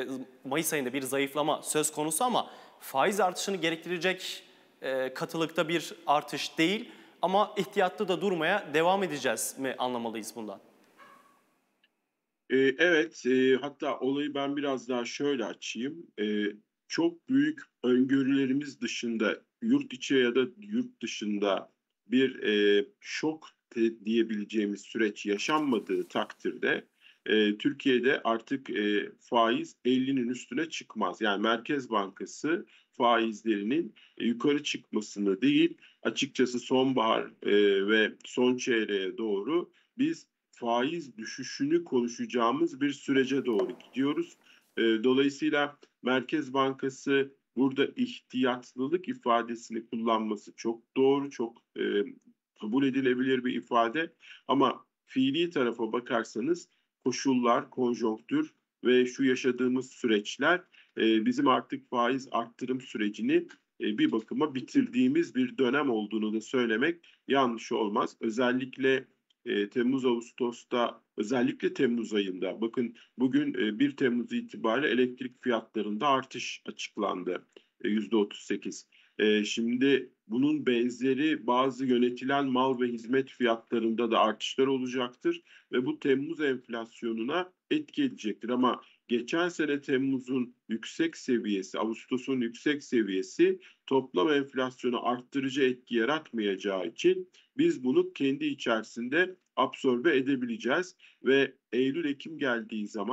Mayıs ayında bir zayıflama söz konusu ama faiz artışını gerektirecek katılıkta bir artış değil. Ama ihtiyatlı da durmaya devam edeceğiz mi anlamalıyız bundan? Evet, hatta olayı ben biraz daha şöyle açayım. Çok büyük öngörülerimiz dışında, yurt içi ya da yurt dışında bir şok diyebileceğimiz süreç yaşanmadığı takdirde Türkiye'de artık faiz 50'nin üstüne çıkmaz. Yani Merkez Bankası faizlerinin yukarı çıkmasını değil, açıkçası sonbahar ve son çeyreğe doğru biz faiz düşüşünü konuşacağımız bir sürece doğru gidiyoruz. Dolayısıyla Merkez Bankası burada ihtiyatlılık ifadesini kullanması çok doğru, çok kabul edilebilir bir ifade. Ama fiili tarafa bakarsanız koşullar, konjonktür ve şu yaşadığımız süreçler bizim artık faiz arttırım sürecini bir bakıma bitirdiğimiz bir dönem olduğunu da söylemek yanlış olmaz. Özellikle Temmuz-Ağustos'ta, özellikle Temmuz ayında, bakın bugün 1 Temmuz itibariyle elektrik fiyatlarında artış açıklandı, %38. Şimdi bunun benzeri bazı yönetilen mal ve hizmet fiyatlarında da artışlar olacaktır ve bu Temmuz enflasyonuna etki edecektir. Ama geçen sene Temmuz'un yüksek seviyesi, Ağustos'un yüksek seviyesi toplam enflasyonu arttırıcı etki yaratmayacağı için biz bunu kendi içerisinde absorbe edebileceğiz ve Eylül-Ekim geldiği zaman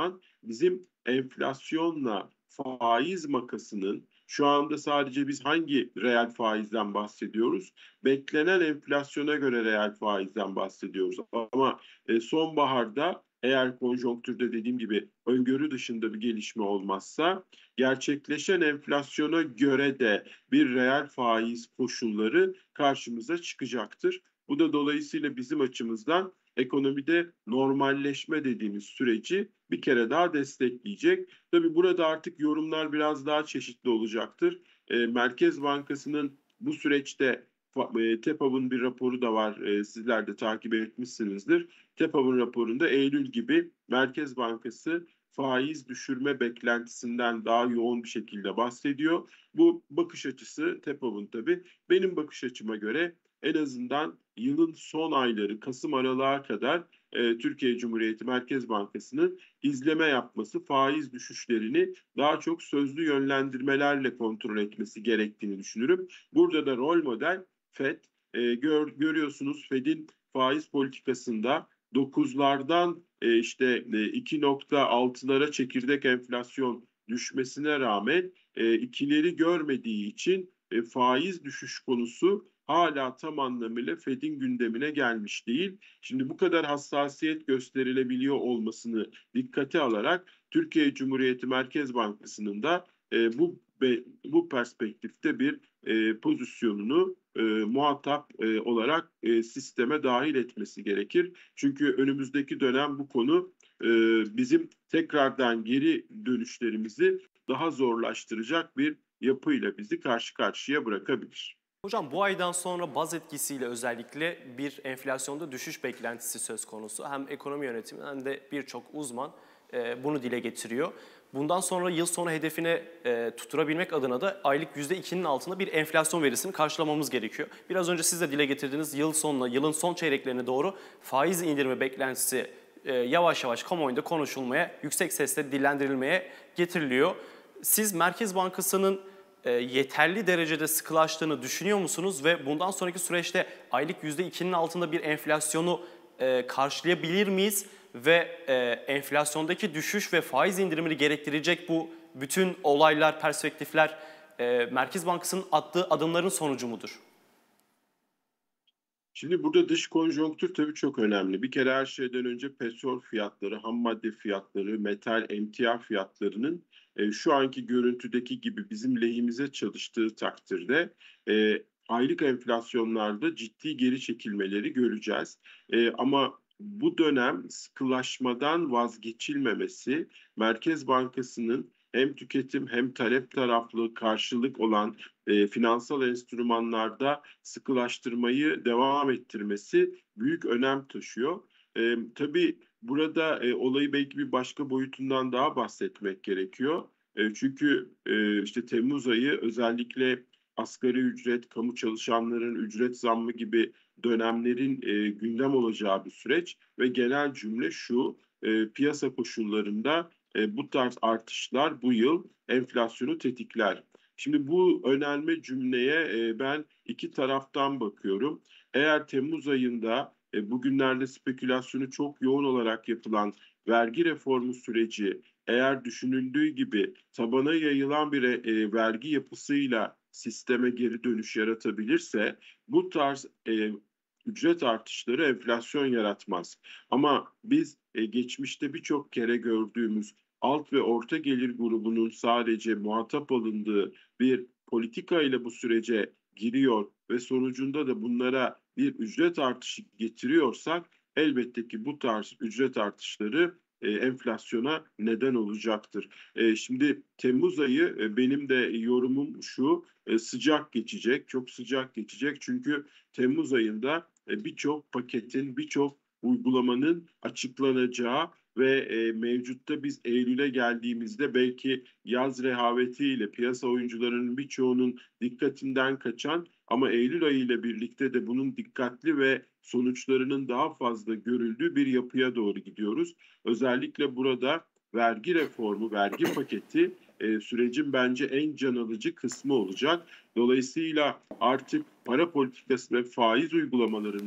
bizim enflasyonla faiz makasının şu anda sadece biz hangi reel faizden bahsediyoruz? Beklenen enflasyona göre reel faizden bahsediyoruz. Ama sonbaharda eğer konjonktürde dediğim gibi öngörü dışında bir gelişme olmazsa gerçekleşen enflasyona göre de bir reel faiz koşulları karşımıza çıkacaktır. Bu da dolayısıyla bizim açımızdan ekonomide normalleşme dediğimiz süreci bir kere daha destekleyecek. Tabii burada artık yorumlar biraz daha çeşitli olacaktır. Merkez Bankası'nın bu süreçte TEPAV'ın bir raporu da var. Sizler de takip etmişsinizdir. TEPAV'ın raporunda Eylül gibi Merkez Bankası faiz düşürme beklentisinden daha yoğun bir şekilde bahsediyor. Bu bakış açısı TEPAV'ın tabii. Benim bakış açıma göre en azından yılın son ayları Kasım aralığa kadar Türkiye Cumhuriyeti Merkez Bankası'nın izleme yapması, faiz düşüşlerini daha çok sözlü yönlendirmelerle kontrol etmesi gerektiğini düşünürüm. Burada da rol model FED. Görüyorsunuz FED'in faiz politikasında 9'lardan işte 2.6'lara çekirdek enflasyon düşmesine rağmen ikileri görmediği için faiz düşüş konusu hala tam anlamıyla FED'in gündemine gelmiş değil. Şimdi bu kadar hassasiyet gösterilebiliyor olmasını dikkate alarak Türkiye Cumhuriyeti Merkez Bankası'nın da bu perspektifte bir pozisyonunu muhatap olarak sisteme dahil etmesi gerekir. Çünkü önümüzdeki dönem bu konu bizim tekrardan geri dönüşlerimizi daha zorlaştıracak bir yapıyla bizi karşı karşıya bırakabilir. Hocam bu aydan sonra baz etkisiyle özellikle bir enflasyonda düşüş beklentisi söz konusu. Hem ekonomi yönetimi hem de birçok uzman bunu dile getiriyor. Bundan sonra yıl sonu hedefine tutturabilmek adına da aylık %2'nin altında bir enflasyon verisini karşılamamız gerekiyor. Biraz önce siz de dile getirdiğiniz yıl sonuna, yılın son çeyreklerine doğru faiz indirimi beklentisi yavaş yavaş kamuoyunda konuşulmaya, yüksek sesle dillendirilmeye getiriliyor. Siz Merkez Bankası'nın yeterli derecede sıkılaştığını düşünüyor musunuz ve bundan sonraki süreçte aylık %2'nin altında bir enflasyonu karşılayabilir miyiz ve enflasyondaki düşüş ve faiz indirimini gerektirecek bu bütün olaylar, perspektifler Merkez Bankası'nın attığı adımların sonucu mudur? Şimdi burada dış konjonktür tabii çok önemli. Bir kere her şeyden önce petrol fiyatları, ham madde fiyatları, metal, emtia fiyatlarının şu anki görüntüdeki gibi bizim lehimize çalıştığı takdirde aylık enflasyonlarda ciddi geri çekilmeleri göreceğiz. Ama bu dönem sıkılaşmadan vazgeçilmemesi Merkez Bankası'nın hem tüketim hem talep taraflı karşılık olan finansal enstrümanlarda sıkılaştırmayı devam ettirmesi büyük önem taşıyor. Tabii burada olayı belki bir başka boyutundan daha bahsetmek gerekiyor. Çünkü işte Temmuz ayı özellikle asgari ücret, kamu çalışanların ücret zammı gibi dönemlerin gündem olacağı bir süreç ve genel cümle şu, piyasa koşullarında bu tarz artışlar bu yıl enflasyonu tetikler. Şimdi bu önerme cümleye ben iki taraftan bakıyorum. Eğer Temmuz ayında bugünlerde spekülasyonu çok yoğun olarak yapılan vergi reformu süreci eğer düşünüldüğü gibi tabana yayılan bir vergi yapısıyla sisteme geri dönüş yaratabilirse bu tarz ücret artışları enflasyon yaratmaz. Ama biz geçmişte birçok kere gördüğümüz alt ve orta gelir grubunun sadece muhatap alındığı bir politika ile bu sürece giriyor ve sonucunda da bunlara bir ücret artışı getiriyorsak elbette ki bu tarz ücret artışları enflasyona neden olacaktır. Şimdi Temmuz ayı benim de yorumum şu, sıcak geçecek, çok sıcak geçecek çünkü Temmuz ayında birçok paketin, birçok uygulamanın açıklanacağı ve mevcutta biz Eylül'e geldiğimizde belki yaz rehavetiyle piyasa oyuncularının birçoğunun dikkatinden kaçan ama Eylül ayı ile birlikte de bunun dikkatli ve sonuçlarının daha fazla görüldüğü bir yapıya doğru gidiyoruz. Özellikle burada vergi reformu, vergi paketi sürecin bence en can alıcı kısmı olacak. Dolayısıyla artık para politikası ve faiz uygulamalarında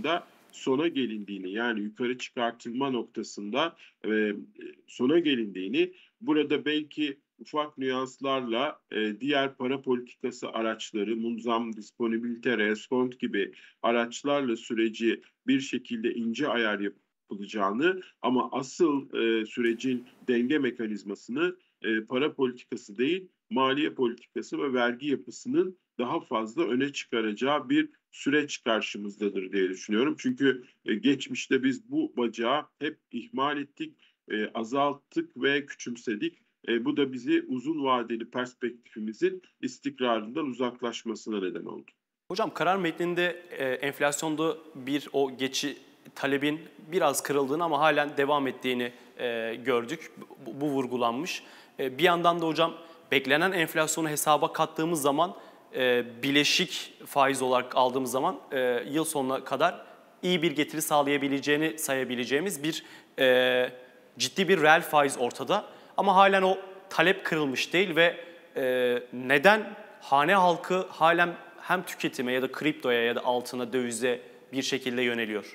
sona gelindiğini, yani yukarı çıkartılma noktasında sona gelindiğini, burada belki ufak nüanslarla diğer para politikası araçları, Munzam, Disponibilite, Reskont gibi araçlarla süreci bir şekilde ince ayar yapılacağını, ama asıl sürecin denge mekanizmasını para politikası değil, maliye politikası ve vergi yapısının daha fazla öne çıkaracağı bir süreç karşımızdadır diye düşünüyorum. Çünkü geçmişte biz bu bacağı hep ihmal ettik, azalttık ve küçümsedik. Bu da bizi uzun vadeli perspektifimizin istikrarından uzaklaşmasına neden oldu. Hocam karar metninde enflasyonda o talebin biraz kırıldığını ama halen devam ettiğini gördük. Bu vurgulanmış. Bir yandan da hocam beklenen enflasyonu hesaba kattığımız zaman bileşik faiz olarak aldığımız zaman yıl sonuna kadar iyi bir getiri sağlayabileceğini sayabileceğimiz bir ciddi bir reel faiz ortada. Ama halen o talep kırılmış değil ve neden hane halkı halen hem tüketime ya da kriptoya ya da altına, dövize bir şekilde yöneliyor?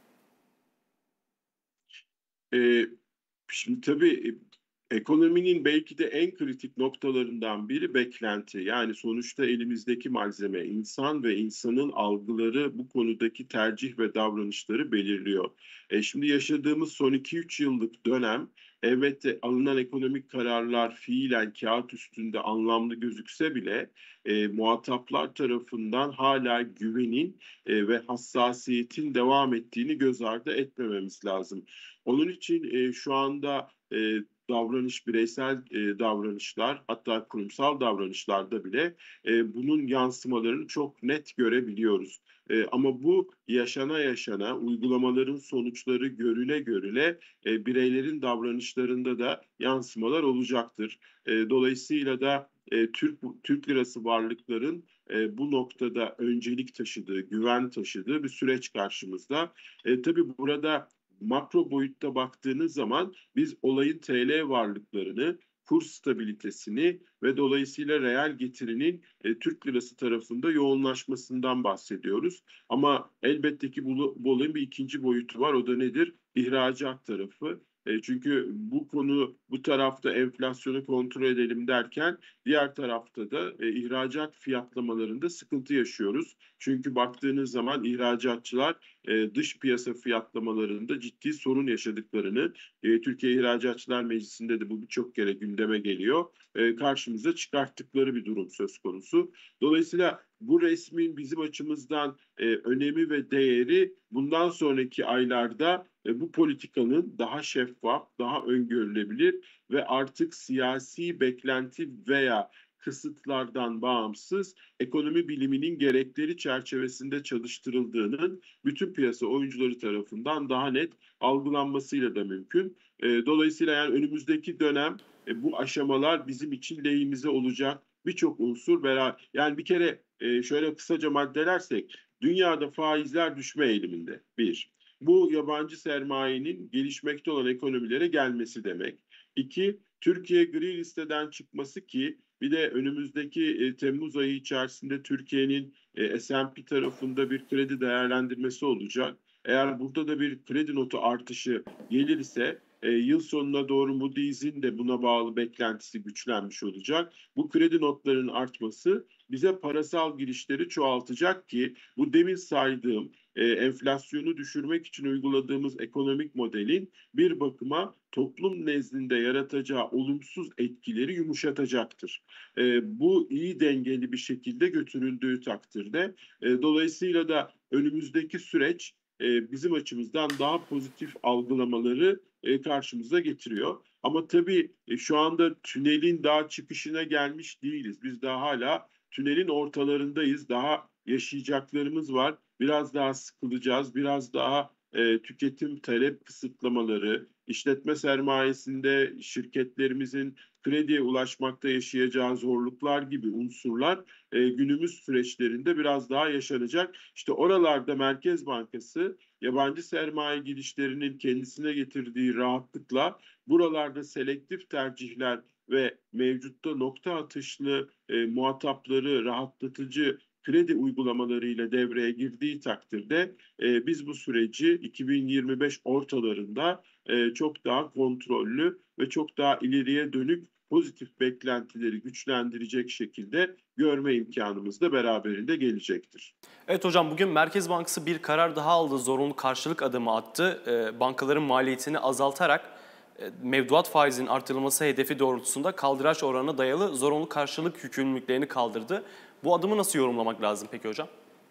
Şimdi tabii ekonominin belki de en kritik noktalarından biri beklenti. Yani sonuçta elimizdeki malzeme, insan ve insanın algıları bu konudaki tercih ve davranışları belirliyor. Şimdi yaşadığımız son 2-3 yıllık dönem, elbette alınan ekonomik kararlar fiilen kağıt üstünde anlamlı gözükse bile muhataplar tarafından hala güvenin ve hassasiyetin devam ettiğini göz ardı etmememiz lazım. Onun için şu anda bireysel davranışlar, hatta kurumsal davranışlarda bile bunun yansımalarını çok net görebiliyoruz. Ama bu yaşana yaşana, uygulamaların sonuçları görüle görüle bireylerin davranışlarında da yansımalar olacaktır. Dolayısıyla da Türk lirası varlıkların bu noktada öncelik taşıdığı, güven taşıdığı bir süreç karşımızda. Tabii burada makro boyutta baktığınız zaman biz olayın TL varlıklarını, kur stabilitesini ve dolayısıyla reel getirinin Türk lirası tarafında yoğunlaşmasından bahsediyoruz. Ama elbette ki bu olayın bir ikinci boyutu var. O da nedir? İhracat tarafı. Çünkü bu tarafta enflasyonu kontrol edelim derken diğer tarafta da ihracat fiyatlamalarında sıkıntı yaşıyoruz. Çünkü baktığınız zaman ihracatçılar dış piyasa fiyatlamalarında ciddi sorun yaşadıklarını, Türkiye İhracatçılar Meclisi'nde de bu birçok kere gündeme geliyor, karşımıza çıkarttıkları bir durum söz konusu. Dolayısıyla bu resmin bizim açımızdan önemi ve değeri bundan sonraki aylarda bu politikanın daha şeffaf, daha öngörülebilir ve artık siyasi beklenti veya kısıtlardan bağımsız ekonomi biliminin gerekleri çerçevesinde çalıştırıldığının bütün piyasa oyuncuları tarafından daha net algılanmasıyla da mümkün. Dolayısıyla yani önümüzdeki dönem bu aşamalar bizim için lehimize olacak birçok unsur beraber. Yani bir kere şöyle kısaca maddelersek, dünyada faizler düşme eğiliminde. Bir, bu yabancı sermayenin gelişmekte olan ekonomilere gelmesi demek. İki, Türkiye gri listeden çıkması ki bir de önümüzdeki Temmuz ayı içerisinde Türkiye'nin S&P tarafında bir kredi değerlendirmesi olacak. Eğer burada da bir kredi notu artışı gelirse yıl sonuna doğru Moody's'in de buna bağlı beklentisi güçlenmiş olacak. Bu kredi notlarının artması bize parasal girişleri çoğaltacak ki bu demin saydığım enflasyonu düşürmek için uyguladığımız ekonomik modelin bir bakıma toplum nezdinde yaratacağı olumsuz etkileri yumuşatacaktır. Bu iyi dengeli bir şekilde götürüldüğü takdirde dolayısıyla da önümüzdeki süreç bizim açımızdan daha pozitif algılamaları karşımıza getiriyor. Ama tabii şu anda tünelin daha çıkışına gelmiş değiliz. Biz daha hala tünelin ortalarındayız. Daha yaşayacaklarımız var. Biraz daha sıkılacağız. Biraz daha tüketim talep kısıtlamaları, işletme sermayesinde şirketlerimizin krediye ulaşmakta yaşayacağı zorluklar gibi unsurlar günümüz süreçlerinde biraz daha yaşanacak. İşte oralarda Merkez Bankası yabancı sermaye girişlerinin kendisine getirdiği rahatlıkla buralarda selektif tercihler ve mevcutta nokta atışlı muhatapları rahatlatıcı kredi uygulamalarıyla devreye girdiği takdirde biz bu süreci 2025 ortalarında çok daha kontrollü ve çok daha ileriye dönük pozitif beklentileri güçlendirecek şekilde görme imkanımız da beraberinde gelecektir. Evet hocam, bugün Merkez Bankası bir karar daha aldı. Zorunlu karşılık adımı attı. Bankaların maliyetini azaltarak mevduat faizinin artırılması hedefi doğrultusunda kaldıraç oranına dayalı zorunlu karşılık yükümlülüklerini kaldırdı. Bu adımı nasıl yorumlamak lazım peki hocam?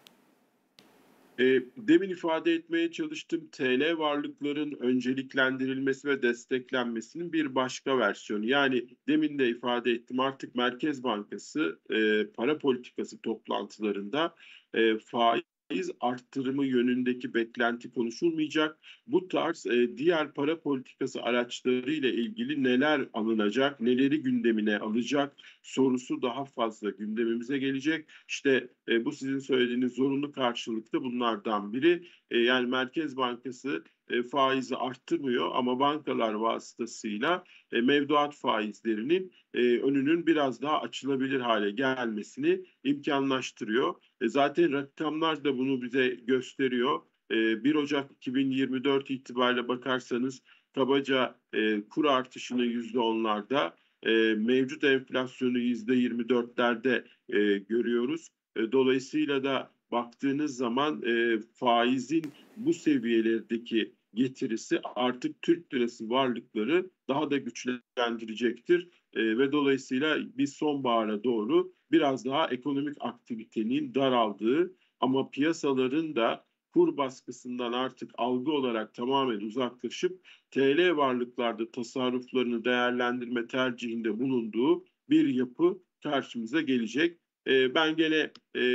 Demin ifade etmeye çalıştım. TL varlıkların önceliklendirilmesi ve desteklenmesinin bir başka versiyonu. Yani demin de ifade ettim, artık Merkez Bankası para politikası toplantılarında faiz arttırımı yönündeki beklenti konuşulmayacak. Bu tarz diğer para politikası araçları ile ilgili neler alınacak, neleri gündemine alacak sorusu daha fazla gündemimize gelecek. İşte bu sizin söylediğiniz zorunlu karşılıkta bunlardan biri. Yani Merkez Bankası faizi arttırmıyor ama bankalar vasıtasıyla mevduat faizlerinin önünün biraz daha açılabilir hale gelmesini imkanlaştırıyor. Zaten rakamlar da bunu bize gösteriyor. 1 Ocak 2024 itibariyle bakarsanız kabaca kur artışını %10'larda, mevcut enflasyonu %24'lerde görüyoruz. Dolayısıyla da baktığınız zaman faizin bu seviyelerdeki getirisi artık Türk lirası varlıkları daha da güçlendirecektir. Ve dolayısıyla biz sonbahara doğru biraz daha ekonomik aktivitenin daraldığı ama piyasaların da kur baskısından artık algı olarak tamamen uzaklaşıp TL varlıklarda tasarruflarını değerlendirme tercihinde bulunduğu bir yapı karşımıza gelecek. Ben gene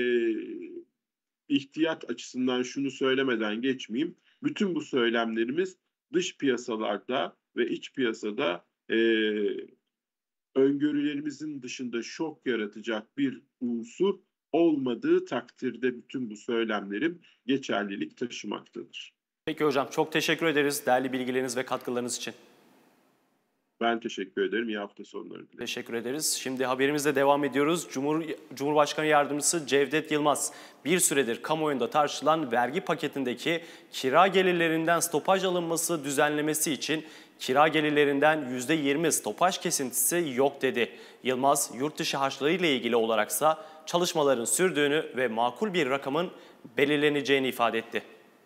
ihtiyat açısından şunu söylemeden geçmeyeyim. Bütün bu söylemlerimiz dış piyasalarda ve iç piyasada öngörülerimizin dışında şok yaratacak bir unsur olmadığı takdirde bütün bu söylemlerim geçerlilik taşımaktadır. Peki hocam, çok teşekkür ederiz değerli bilgileriniz ve katkılarınız için. Ben teşekkür ederim. İyi hafta sonları dilerim. Teşekkür ederiz. Şimdi haberimizle devam ediyoruz. Cumhurbaşkanı Yardımcısı Cevdet Yılmaz bir süredir kamuoyunda tartışılan vergi paketindeki kira gelirlerinden stopaj alınması düzenlemesi için kira gelirlerinden %20 stopaj kesintisi yok dedi. Yılmaz, yurt dışı harçları ile ilgili olaraksa çalışmaların sürdüğünü ve makul bir rakamın belirleneceğini ifade etti.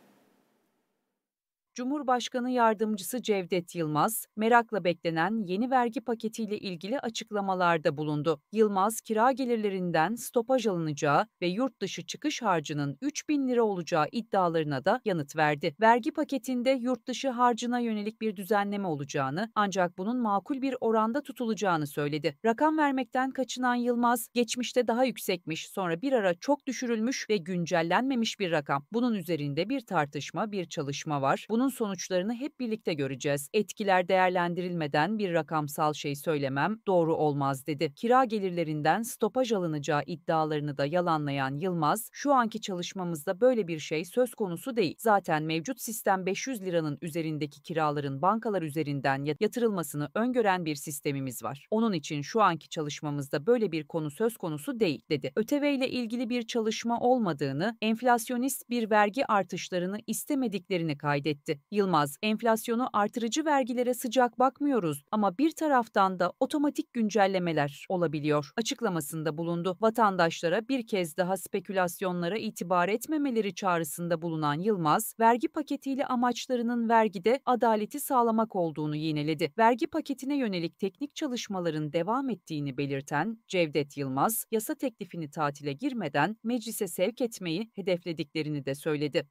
Cumhurbaşkanı Yardımcısı Cevdet Yılmaz, merakla beklenen yeni vergi paketiyle ilgili açıklamalarda bulundu. Yılmaz, kira gelirlerinden stopaj alınacağı ve yurt dışı çıkış harcının 3.000 lira olacağı iddialarına da yanıt verdi. Vergi paketinde yurt dışı harcına yönelik bir düzenleme olacağını, ancak bunun makul bir oranda tutulacağını söyledi. Rakam vermekten kaçınan Yılmaz, geçmişte daha yüksekmiş, sonra bir ara çok düşürülmüş ve güncellenmemiş bir rakam. Bunun üzerinde bir tartışma, bir çalışma var. Bunun sonuçlarını hep birlikte göreceğiz. Etkiler değerlendirilmeden bir rakamsal şey söylemem doğru olmaz dedi. Kira gelirlerinden stopaj alınacağı iddialarını da yalanlayan Yılmaz, şu anki çalışmamızda böyle bir şey söz konusu değil. Zaten mevcut sistem 500 liranın üzerindeki kiraların bankalar üzerinden yatırılmasını öngören bir sistemimiz var. Onun için şu anki çalışmamızda böyle bir konu söz konusu değil dedi. ÖTV ile ilgili bir çalışma olmadığını, enflasyonist bir vergi artışlarını istemediklerini kaydetti. Yılmaz, enflasyonu artırıcı vergilere sıcak bakmıyoruz ama bir taraftan da otomatik güncellemeler olabiliyor açıklamasında bulundu. Vatandaşlara bir kez daha spekülasyonlara itibar etmemeleri çağrısında bulunan Yılmaz, vergi paketiyle amaçlarının vergide adaleti sağlamak olduğunu yineledi. Vergi paketine yönelik teknik çalışmaların devam ettiğini belirten Cevdet Yılmaz, yasa teklifini tatile girmeden meclise sevk etmeyi hedeflediklerini de söyledi.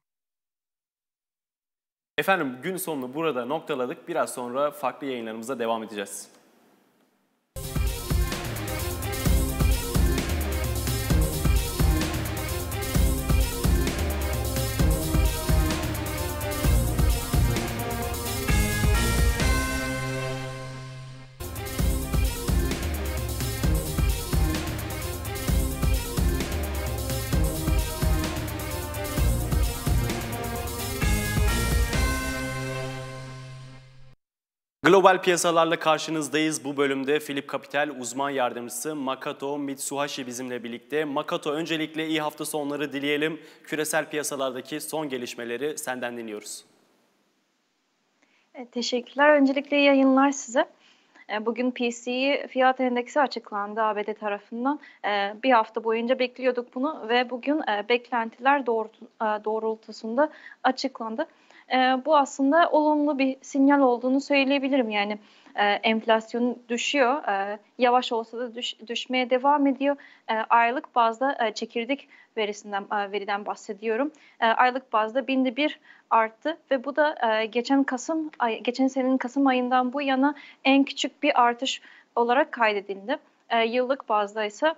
Efendim, gün sonunu burada noktaladık. Biraz sonra farklı yayınlarımıza devam edeceğiz. Global piyasalarla karşınızdayız. Bu bölümde Philip Capital uzman yardımcısı Makoto Mitsuhashi bizimle birlikte. Makoto, öncelikle iyi hafta sonları dileyelim. Küresel piyasalardaki son gelişmeleri senden dinliyoruz. Teşekkürler. Öncelikle iyi yayınlar size. Bugün PCE fiyat endeksi açıklandı ABD tarafından. Bir hafta boyunca bekliyorduk bunu ve bugün beklentiler doğrultusunda açıklandı. Bu aslında olumlu bir sinyal olduğunu söyleyebilirim. Yani enflasyon düşüyor, yavaş olsa da düşmeye devam ediyor. Aylık bazda çekirdek veriden bahsediyorum. Aylık bazda binde bir arttı ve bu da geçen senenin Kasım ayından bu yana en küçük bir artış olarak kaydedildi. Yıllık bazda ise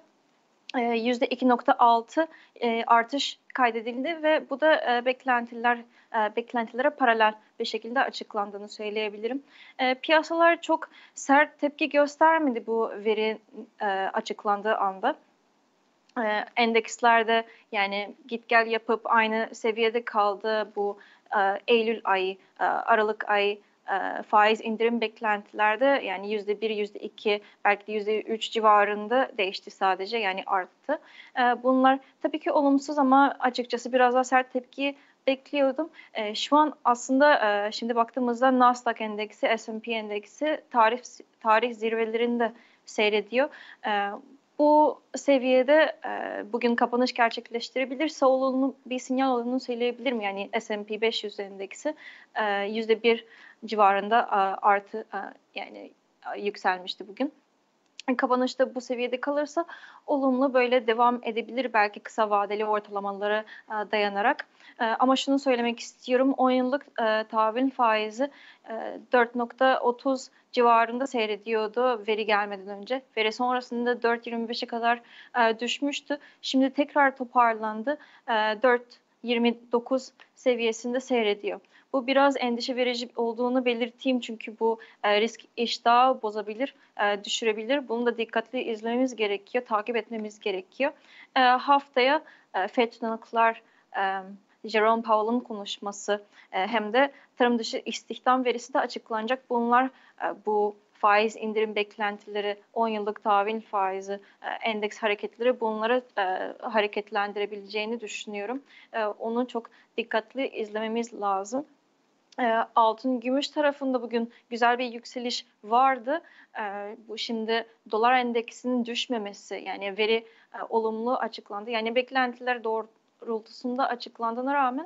%2.6 artış kaydedildi ve bu da beklentilere paralel bir şekilde açıklandığını söyleyebilirim. Piyasalar çok sert tepki göstermedi bu veri açıklandığı anda. Endekslerde yani git gel yapıp aynı seviyede kaldı. Bu Eylül ayı, Aralık ayı faiz indirim beklentilerde yani %1, %2 belki de %3 civarında değişti sadece, yani arttı. Bunlar tabii ki olumsuz ama açıkçası biraz daha sert tepki bekliyordum. Şu an aslında şimdi baktığımızda Nasdaq endeksi, S&P endeksi tarih zirvelerinde seyrediyor. Bu seviyede bugün kapanış gerçekleştirebilirse olumlu bir sinyal olduğunu söyleyebilirim. Yani S&P 500 endeksi %1 civarında yani yükselmişti bugün. Kapanışta bu seviyede kalırsa olumlu böyle devam edebilir, belki kısa vadeli ortalamalara dayanarak. Ama şunu söylemek istiyorum, 10 yıllık tahvil faizi 4.30 civarında seyrediyordu veri gelmeden önce. Veri sonrasında 4.25'e kadar düşmüştü. Şimdi tekrar toparlandı. 4.29 seviyesinde seyrediyor. Bu biraz endişe verici olduğunu belirteyim çünkü bu risk iştahı bozabilir, düşürebilir. Bunu da dikkatli izlememiz gerekiyor, takip etmemiz gerekiyor. Haftaya FED tutanaklar, Jerome Powell'ın konuşması hem de tarım dışı istihdam verisi de açıklanacak. Bunlar bu faiz indirim beklentileri, 10 yıllık tahvil faizi, endeks hareketleri bunları hareketlendirebileceğini düşünüyorum. Onu çok dikkatli izlememiz lazım. Altın gümüş tarafında bugün güzel bir yükseliş vardı. Bu şimdi dolar endeksinin düşmemesi, yani veri olumlu açıklandı. Yani beklentiler doğrultusunda açıklandığına rağmen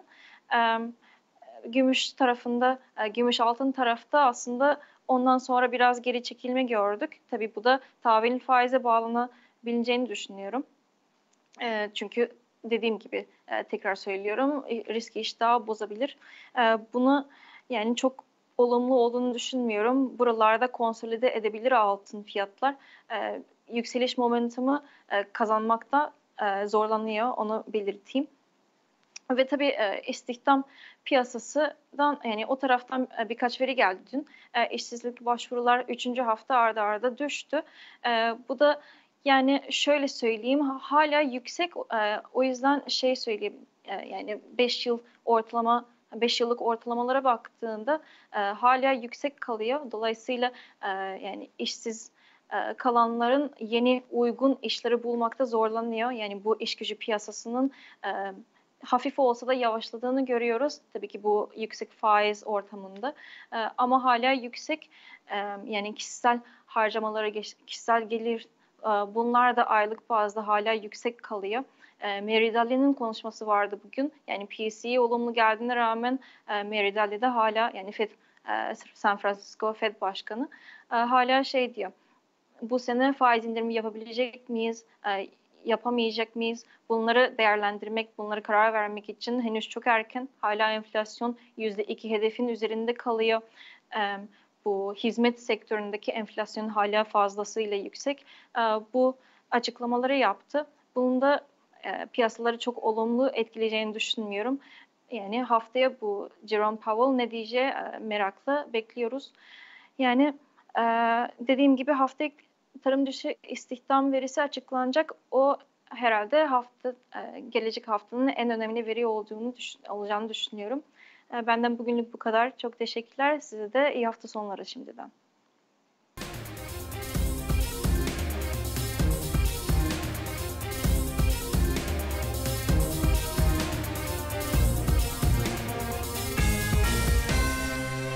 gümüş tarafında, gümüş altın tarafta aslında ondan sonra biraz geri çekilme gördük. Tabii bu da tahvil faize bağlanabileceğini düşünüyorum. Çünkü dediğim gibi tekrar söylüyorum, risk iştahı bozabilir. Bunu yani çok olumlu olduğunu düşünmüyorum. Buralarda konsolide edebilir altın fiyatlar. Yükseliş momentumu kazanmakta zorlanıyor, onu belirteyim. Ve tabii istihdam piyasasından, yani o taraftan birkaç veri geldi dün. İşsizlik başvurular 3. hafta arda arda düştü. Bu da yani şöyle söyleyeyim, hala yüksek. O yüzden söyleyeyim, yani 5 yıllık ortalamalara baktığında hala yüksek kalıyor. Dolayısıyla yani işsiz kalanların yeni uygun işleri bulmakta zorlanıyor. Yani bu iş gücü piyasasının hafif olsa da yavaşladığını görüyoruz. Tabii ki bu yüksek faiz ortamında. Ama hala yüksek, yani kişisel harcamalara, kişisel gelir, bunlar da aylık bazda hala yüksek kalıyor. Mary Daly'nin konuşması vardı bugün. Yani PCE olumlu geldiğine rağmen Mary Daly de hala, yani San Francisco Fed Başkanı hala diyor. Bu sene faiz indirimi yapabilecek miyiz? Yapamayacak mıyız? Bunları değerlendirmek, bunları karar vermek için henüz çok erken. Hala enflasyon %2 hedefin üzerinde kalıyor. Bu hizmet sektöründeki enflasyon hala fazlasıyla yüksek. Bu açıklamaları yaptı. Bunun da piyasaları çok olumlu etkileyeceğini düşünmüyorum. Yani haftaya bu Jerome Powell ne diyeceği merakla bekliyoruz. Yani dediğim gibi haftaya tarım dışı istihdam verisi açıklanacak. O herhalde gelecek haftanın en önemli veri olacağını düşünüyorum. Benden bugünlük bu kadar. Çok teşekkürler. Size de iyi hafta sonları şimdiden.